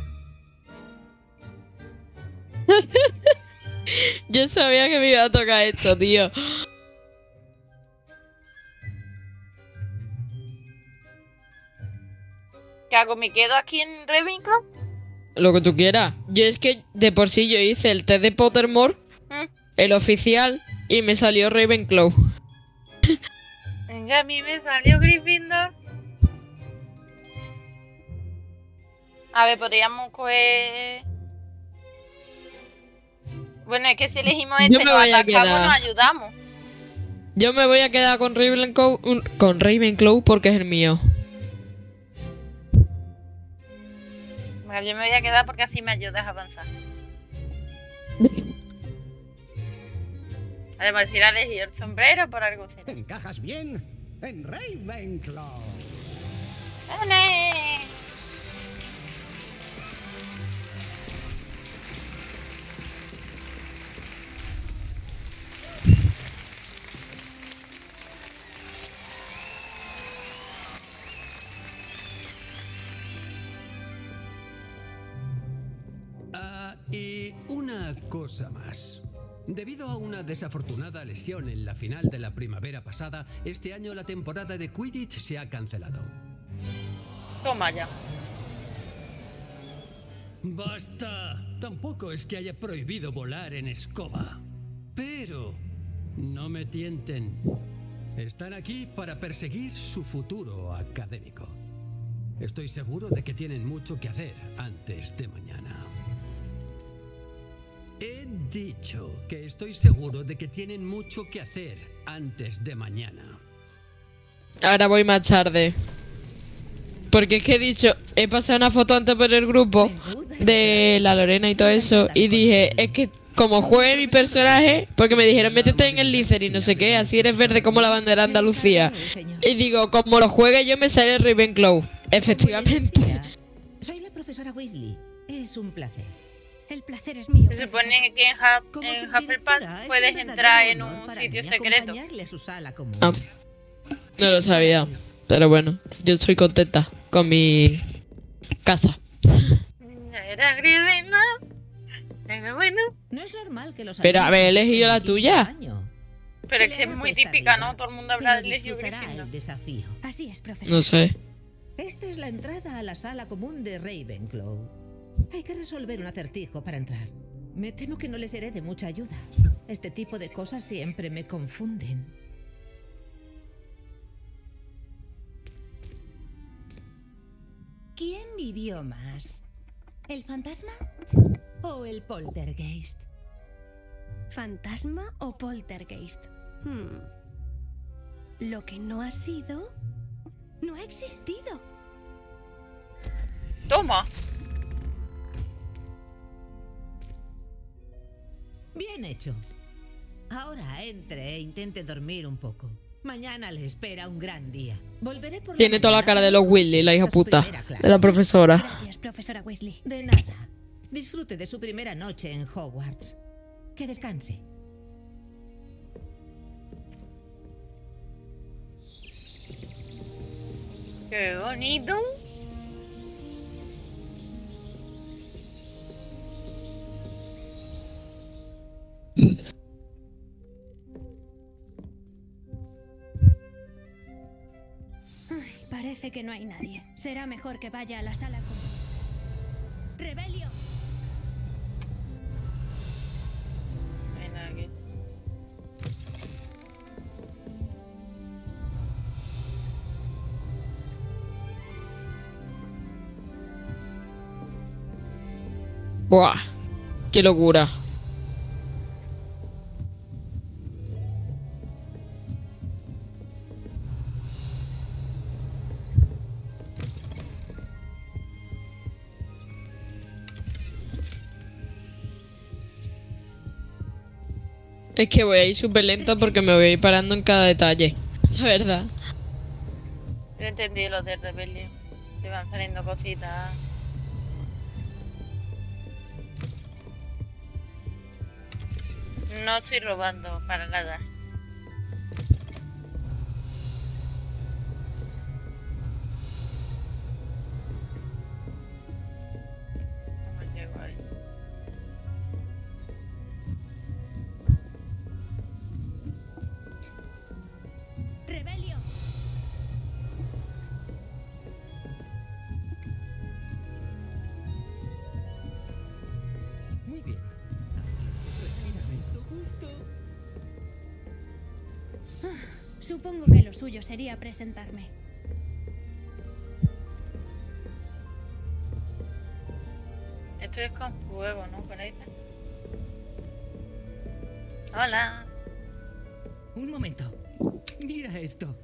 Yo sabía que me iba a tocar esto, tío. ¿Qué hago? ¿Me quedo aquí en Ravenclaw? Lo que tú quieras. Yo es que de por sí yo hice el test de Pottermore, ¿Mm? el oficial, y me salió Ravenclaw. Venga, a mí me salió Gryffindor. A ver, podríamos coger... Bueno, es que si elegimos Yo este, me nos voy a atacamos, quedar. nos ayudamos. Yo me voy a quedar con Ravenclaw, un- con Ravenclaw porque es el mío. Bueno, yo me voy a quedar porque así me ayudas a avanzar. Además, decir a elegir el sombrero por algo será. ¿Encajas bien? En Ravenclaw. ¡Ole! Ah, y una cosa más. Debido a una desafortunada lesión en la final de la primavera pasada, este año la temporada de Quidditch se ha cancelado. Toma ya. ¡Basta! Tampoco es que haya prohibido volar en escoba. Pero no me tienten. Están aquí para perseguir su futuro académico. Estoy seguro de que tienen mucho que hacer antes de mañana. He dicho que estoy seguro de que tienen mucho que hacer antes de mañana. Ahora voy más tarde. Porque es que he dicho, he pasado una foto antes por el grupo de la Lorena y todo eso. Y dije, es que como juegue mi personaje, porque me dijeron, métete en el líder y no sé qué, así eres verde como la bandera de Andalucía. Y digo, como lo juegue yo me sale Ravenclaw. Efectivamente. Soy la profesora Weasley. Es un placer. El placer es mío. Se supone que en, Huff- en Hufflepuff puedes entrar en un sitio secreto. Ah, no lo sabía. Pero bueno, yo estoy contenta con mi casa. Era Gryffindor. Era bueno. No es normal que los Pero haber elegido la tuya. Pero es que es muy típica, ¿no? Todo el mundo habrá elegido Gryffindor. el desafío. Así es, profesor. No sé. Esta es la entrada a la sala común de Ravenclaw. Hay que resolver un acertijo para entrar. Me temo que no les seré de mucha ayuda. Este tipo de cosas siempre me confunden. ¿Quién vivió más? ¿El fantasma o el poltergeist? ¿Fantasma o poltergeist? Hmm. Lo que no ha sido, no ha existido. Toma. Bien hecho. Ahora entre e intente dormir un poco. Mañana le espera un gran día. Volveré por la Tiene toda la mañana cara de para los Weasley, la hija esta su puta. primera clase. De la profesora. Gracias, profesora Weasley. De nada. Disfrute de su primera noche en Hogwarts. Que descanse. Qué bonito. Ay, parece que no hay nadie. Será mejor que vaya a la sala común. ¡Rebelio! Ven aquí. Buah. Qué locura. Es que voy a ir súper lenta porque me voy a ir parando en cada detalle. La verdad. Yo entendí lo de rebelión. Te van saliendo cositas. No estoy robando para nada. No me llego ahí. ¡Rebelio! Muy bien. Respiramiento justo. Supongo que lo suyo sería presentarme. Esto es con fuego, ¿no? Por ahí está. Hola. Un momento. Mira esto.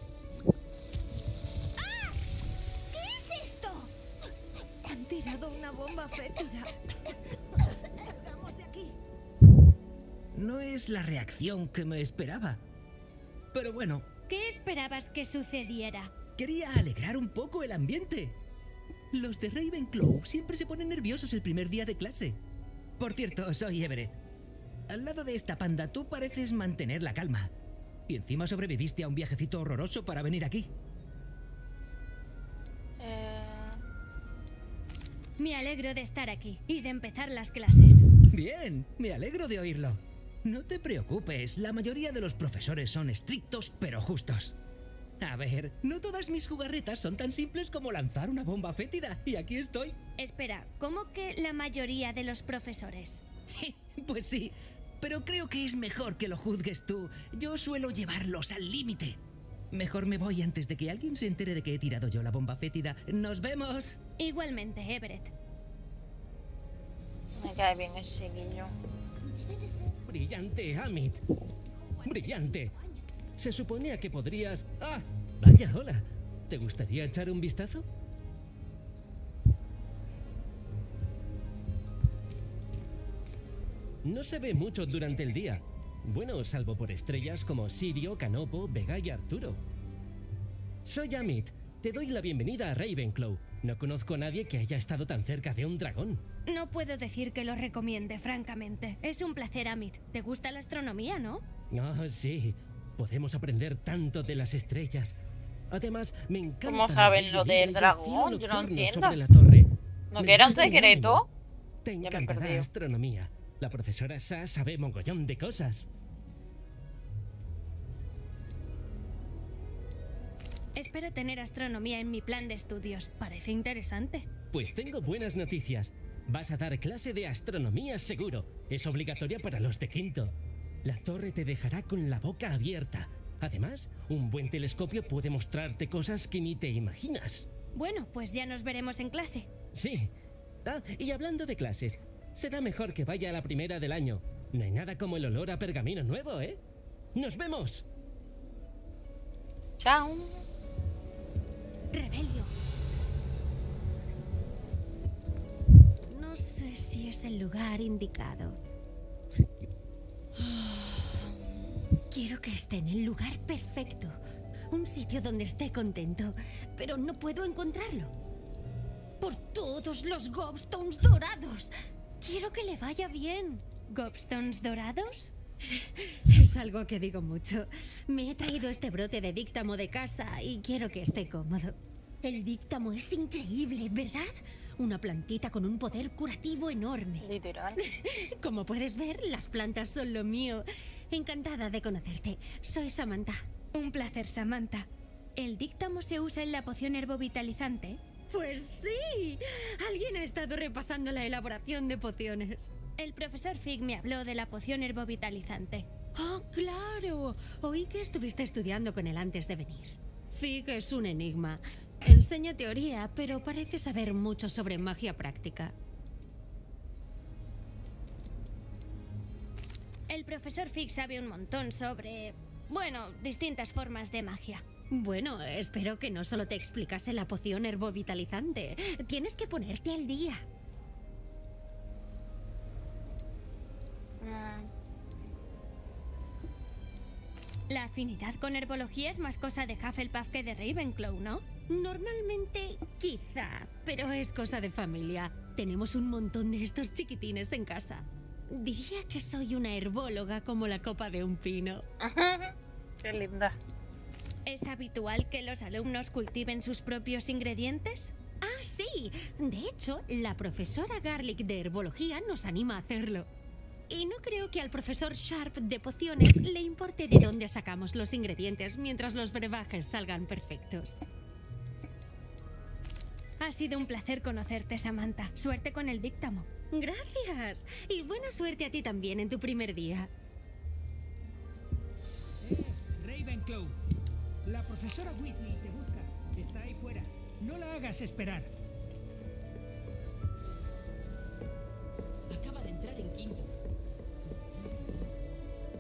¿Qué es esto? Han tirado una bomba fétida. Salgamos de aquí. No es la reacción que me esperaba. Pero bueno, ¿Qué esperabas que sucediera? quería alegrar un poco el ambiente. Los de Ravenclaw siempre se ponen nerviosos el primer día de clase. Por cierto, soy Everett. Al lado de esta panda tú pareces mantener la calma. Y encima sobreviviste a un viajecito horroroso para venir aquí. Eh... Me alegro de estar aquí y de empezar las clases. Bien, me alegro de oírlo. No te preocupes, la mayoría de los profesores son estrictos pero justos. A ver, no todas mis jugarretas son tan simples como lanzar una bomba fétida, y aquí estoy. Espera, ¿cómo que la mayoría de los profesores? Pues sí, pero creo que es mejor que lo juzgues tú. Yo suelo llevarlos al límite. Mejor me voy antes de que alguien se entere de que he tirado yo la bomba fétida. ¡Nos vemos! Igualmente, Everett. Me cae bien ese guiño. Brillante, Amit. Brillante. Se suponía que podrías... ¡Ah! Vaya, hola. ¿Te gustaría echar un vistazo? No se ve mucho durante el día. Bueno, salvo por estrellas como Sirio, Canopo, Vega y Arturo. Soy Amit. Te doy la bienvenida a Ravenclaw. No conozco a nadie que haya estado tan cerca de un dragón. No puedo decir que lo recomiende, francamente. Es un placer, Amit. ¿Te gusta la astronomía, no? Oh, sí. Podemos aprender tanto de las estrellas. Además, me encanta... ¿Cómo la saben ley lo divina del y el dragón? cielo Yo no nocturno entiendo. sobre la torre. ¿No Me que era un levanta mi secreto? ánimo. Te Ya me he encantará perdido. astronomía. La profesora Sa sabe mogollón de cosas. Espero tener astronomía en mi plan de estudios. Parece interesante. Pues tengo buenas noticias. Vas a dar clase de astronomía seguro. Es obligatoria para los de quinto. La torre te dejará con la boca abierta. Además, un buen telescopio puede mostrarte cosas que ni te imaginas. Bueno, pues ya nos veremos en clase. Sí. Ah, y hablando de clases, será mejor que vaya a la primera del año. No hay nada como el olor a pergamino nuevo, ¿eh? ¡Nos vemos! Chao. Rebelio. No sé si es el lugar indicado. Quiero que esté en el lugar perfecto. Un sitio donde esté contento. Pero no puedo encontrarlo. Por todos los gobstones dorados. Quiero que le vaya bien. ¿Gobstones dorados? Es algo que digo mucho. Me he traído este brote de díctamo de casa y quiero que esté cómodo. El díctamo es increíble, ¿verdad? Una plantita con un poder curativo enorme. Literal. Como puedes ver, las plantas son lo mío. Encantada de conocerte. Soy Samantha. Un placer, Samantha. ¿El díctamo se usa en la poción herbovitalizante? Pues sí. Alguien ha estado repasando la elaboración de pociones. El profesor Fig me habló de la poción herbovitalizante. ¡Oh, claro! Oí que estuviste estudiando con él antes de venir. Fig es un enigma. Enseña teoría, pero parece saber mucho sobre magia práctica. El profesor Fig sabe un montón sobre... bueno, distintas formas de magia. Bueno, espero que no solo te explicase la poción herbovitalizante. Tienes que ponerte al día. La afinidad con herbología es más cosa de Hufflepuff que de Ravenclaw, ¿no? Normalmente, quizá, pero es cosa de familia. Tenemos un montón de estos chiquitines en casa. Diría que soy una herbóloga como la copa de un pino. Qué linda. ¿Es habitual que los alumnos cultiven sus propios ingredientes? Ah, sí. De hecho, la profesora Garlic de herbología nos anima a hacerlo. Y no creo que al profesor Sharp de pociones le importe de dónde sacamos los ingredientes mientras los brebajes salgan perfectos. Ha sido un placer conocerte, Samantha. Suerte con el díctamo. Gracias. Y buena suerte a ti también en tu primer día. Eh, Ravenclaw. La profesora Weasley te busca. Está ahí fuera. No la hagas esperar. Acaba de entrar en quinto.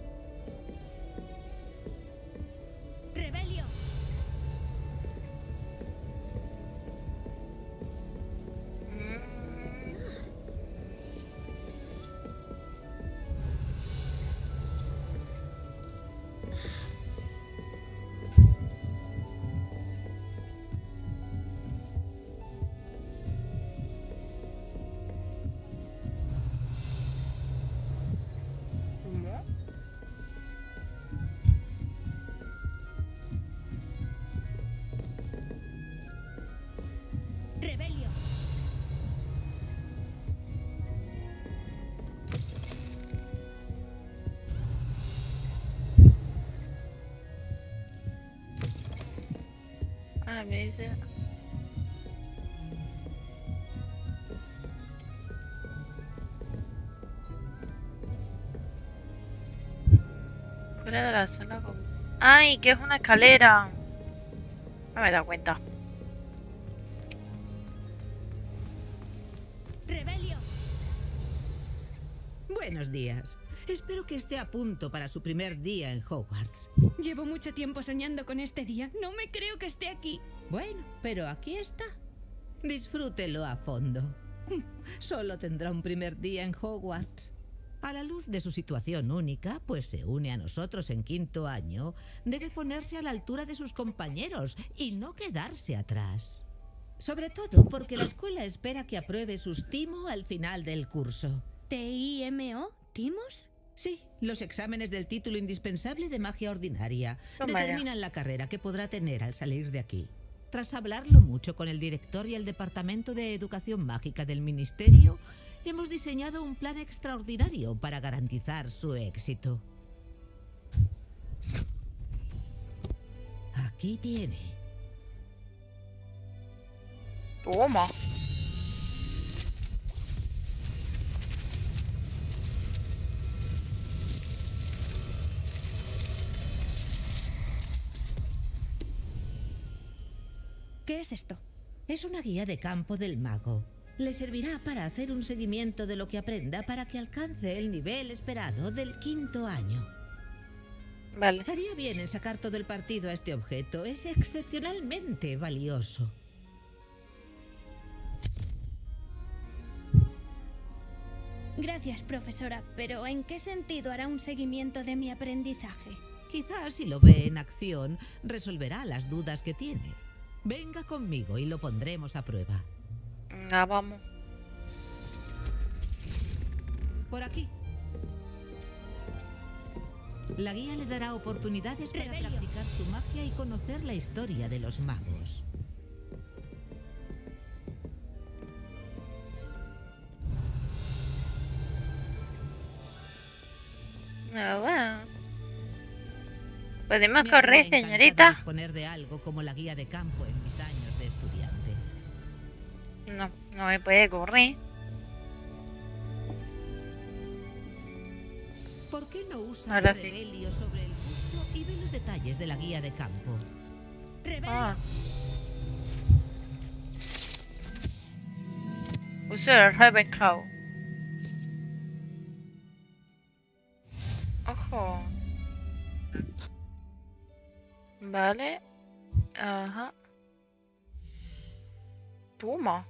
A veces. Fuera de la sala con... ¡Ay! Que es una escalera. No me he dado cuenta. Rebelio. Buenos días. Espero que esté a punto para su primer día en Hogwarts. Llevo mucho tiempo soñando con este día. No me creo que esté aquí. Bueno, pero aquí está. Disfrútelo a fondo. Solo tendrá un primer día en Hogwarts. A la luz de su situación única, pues se une a nosotros en quinto año, debe ponerse a la altura de sus compañeros y no quedarse atrás. Sobre todo porque la escuela espera que apruebe sus timo al final del curso. ¿T I M O? ¿Timos? Sí, los exámenes del título indispensable de magia ordinaria Toma ya. determinan la carrera que podrá tener al salir de aquí. Tras hablarlo mucho con el director y el Departamento de Educación Mágica del Ministerio, hemos diseñado un plan extraordinario para garantizar su éxito. Aquí tiene. Toma. ¿Qué es esto? Es una guía de campo del mago. Le servirá para hacer un seguimiento de lo que aprenda para que alcance el nivel esperado del quinto año. Vale. Haría bien en sacar todo el partido a este objeto. Es excepcionalmente valioso. Gracias, profesora, pero ¿en qué sentido hará un seguimiento de mi aprendizaje? Quizás si lo ve en acción, resolverá las dudas que tiene. Venga conmigo y lo pondremos a prueba. Ah, vamos. Por aquí. La guía le dará oportunidades para Rebelio. practicar su magia y conocer la historia de los magos. Ah, bueno. ¿Podemos Me correr, habría encantado señorita? disponer de algo como la guía de campo en mis años de estudiante. No, no me puede correr. ¿Por qué no usa Ahora sí. Rebelio sobre el busto y ve los detalles de la guía de campo? Rebelio. Ah. Uso el Ravenclaw. Ojo. Vale. Ajá. Toma.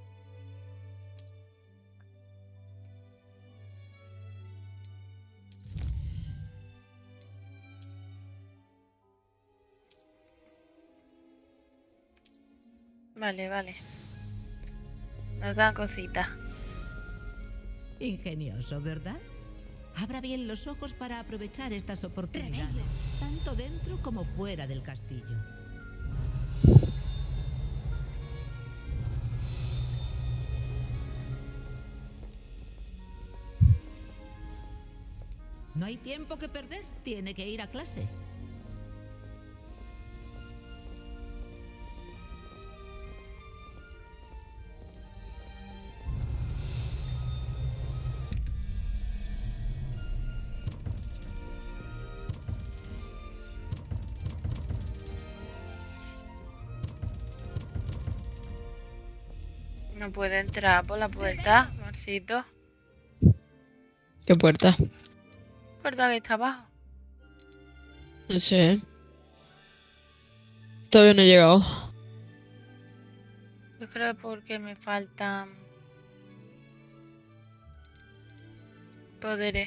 Vale, vale. Nos dan cositas. Ingenioso, ¿verdad? Abra bien los ojos para aprovechar estas oportunidades, tanto dentro como fuera del castillo. No hay tiempo que perder, tiene que ir a clase. No puede entrar por la puerta, Marcito. ¿Qué puerta? Puerta que está abajo. No sé. Todavía no he llegado. Yo creo porque me faltan poderes.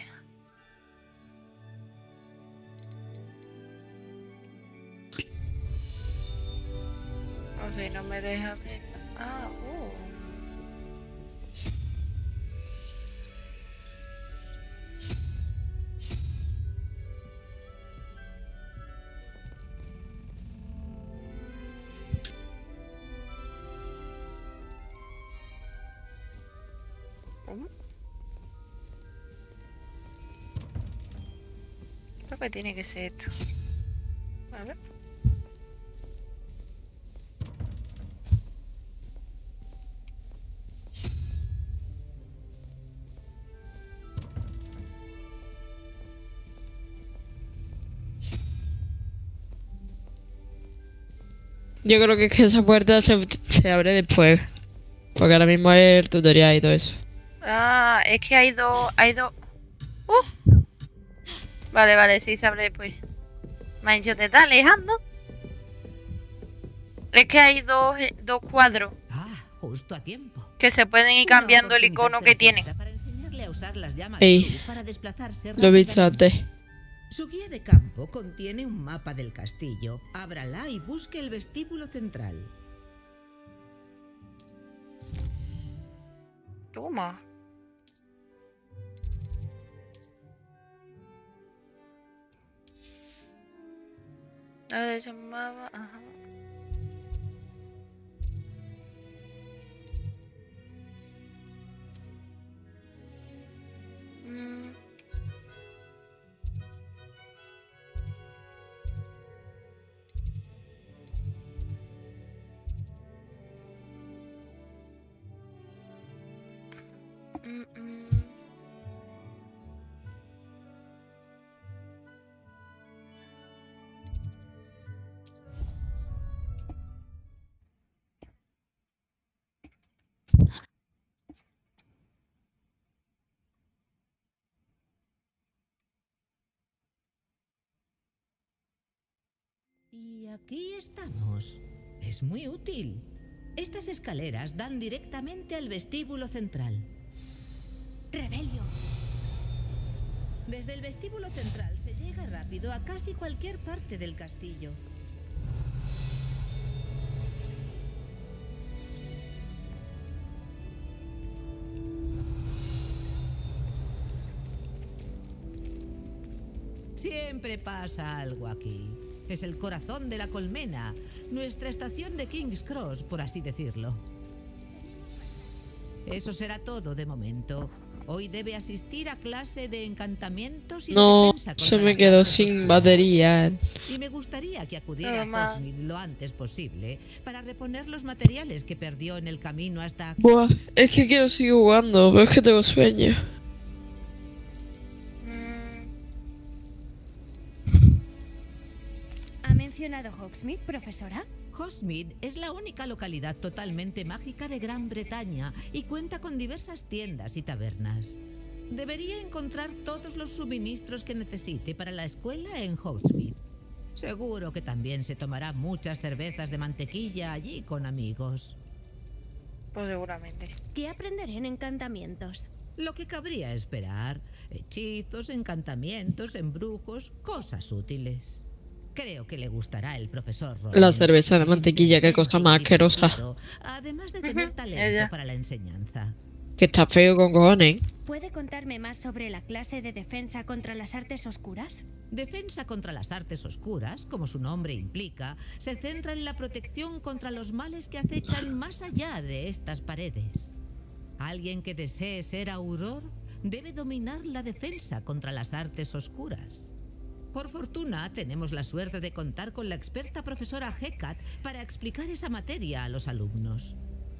O si no me deja abrir. Ah, uh. Uh. Creo que tiene que ser esto. A ver. Yo creo que, es que esa puerta se, se abre después. Porque ahora mismo es el tutorial y todo eso. Ah, es que hay dos... Hay dos... Uh. Vale, vale, sí, se abre después. Mancho, te está alejando. Es que hay dos, dos cuadros. Ah, justo a tiempo. Que se pueden ir cambiando el icono que tienen. Para enseñarle a usar las llamas Sí, para desplazarse lo he visto antes. Su guía de campo contiene un mapa del castillo. Ábrala y busque el vestíbulo central. Toma. A ver, ese mapa, ajá. Mm. Mm, mm. Y aquí estamos. Es muy útil. Estas escaleras dan directamente al vestíbulo central. Rebelio. Desde el vestíbulo central se llega rápido a casi cualquier parte del castillo. Siempre pasa algo aquí. Es el corazón de la colmena, nuestra estación de King's Cross, por así decirlo. Eso será todo de momento. Hoy debe asistir a clase de encantamientos y de No, defensa contra se me las quedó artes sin oscuras. batería. Y me gustaría que acudiera Mamá. a Hogsmeade lo antes posible para reponer los materiales que perdió en el camino hasta aquí. Buah, es que quiero seguir jugando, pero es que tengo sueño. ¿Ha mencionado Hogsmeade, profesora? Hogsmeade es la única localidad totalmente mágica de Gran Bretaña y cuenta con diversas tiendas y tabernas. Debería encontrar todos los suministros que necesite para la escuela en Hogsmeade. Seguro que también se tomará muchas cervezas de mantequilla allí con amigos. Pues seguramente. ¿Qué aprenderé en encantamientos? Lo que cabría esperar. Hechizos, encantamientos, embrujos, cosas útiles. Creo que le gustará el profesor Rowan. La cerveza de mantequilla, qué cosa más asquerosa. Además de tener talento Ella. para la enseñanza. Que está feo con cojones. ¿Puede contarme más sobre la clase de defensa contra las artes oscuras? Defensa contra las artes oscuras, como su nombre implica, se centra en la protección contra los males que acechan más allá de estas paredes. Alguien que desee ser auror debe dominar la defensa contra las artes oscuras. Por fortuna, tenemos la suerte de contar con la experta profesora Hecate para explicar esa materia a los alumnos.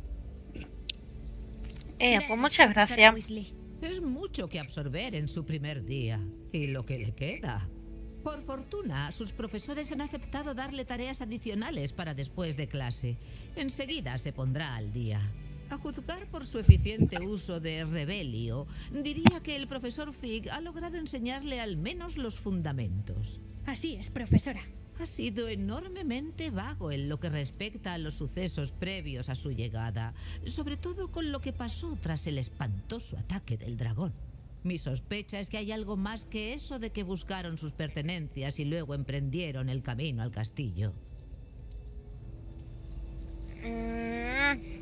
Eh, pues muchas gracias. Weasley. Es mucho que absorber en su primer día, y lo que le queda. Por fortuna, sus profesores han aceptado darle tareas adicionales para después de clase. Enseguida se pondrá al día. A juzgar por su eficiente uso de Rebelio, diría que el profesor Fig ha logrado enseñarle al menos los fundamentos. Así es, profesora. Ha sido enormemente vago en lo que respecta a los sucesos previos a su llegada, sobre todo con lo que pasó tras el espantoso ataque del dragón. Mi sospecha es que hay algo más que eso de que buscaron sus pertenencias y luego emprendieron el camino al castillo. Mm.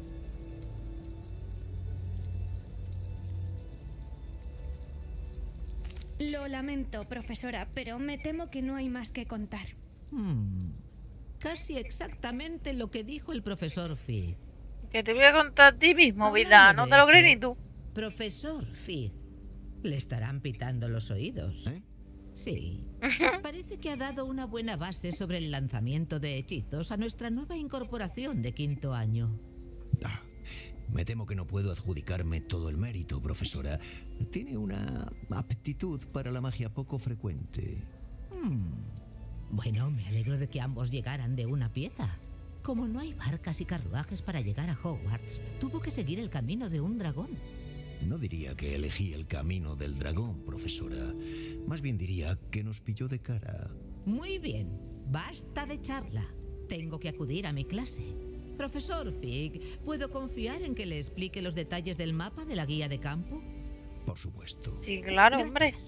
Lo lamento, profesora, pero me temo que no hay más que contar. Hmm. Casi exactamente lo que dijo el profesor Fig. Que te voy a contar a ti mismo, Hablando vida. No de te lo crees eso, ni tú. Profesor Fig. Le estarán pitando los oídos. ¿Eh? Sí. Parece que ha dado una buena base sobre el lanzamiento de hechizos a nuestra nueva incorporación de quinto año. Ah, me temo que no puedo adjudicarme todo el mérito, profesora. Tiene una aptitud para la magia poco frecuente. Hmm. Bueno, me alegro de que ambos llegaran de una pieza. Como no hay barcas y carruajes para llegar a Hogwarts, tuvo que seguir el camino de un dragón. No diría que elegí el camino del dragón, profesora. Más bien diría que nos pilló de cara. Muy bien, basta de charla. Tengo que acudir a mi clase. Profesor Fig, ¿puedo confiar en que le explique los detalles del mapa de la guía de campo? Por supuesto. Sí, claro, Gracias. hombre.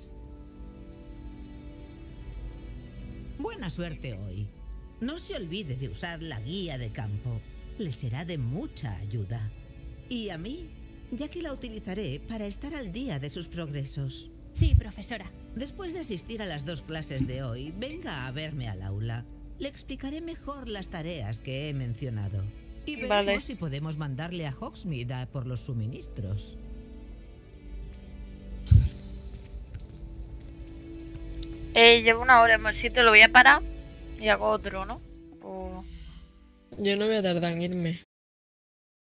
Buena suerte hoy. No se olvide de usar la guía de campo. Le será de mucha ayuda. Y a mí, ya que la utilizaré para estar al día de sus progresos. Sí, profesora. Después de asistir a las dos clases de hoy, venga a verme al aula. Le explicaré mejor las tareas que he mencionado. Y veremos Vale. si podemos mandarle a Hogsmeade a por los suministros. Eh, llevo una hora, amorcito, lo voy a parar y hago otro, ¿no? O... Yo no voy a tardar en irme.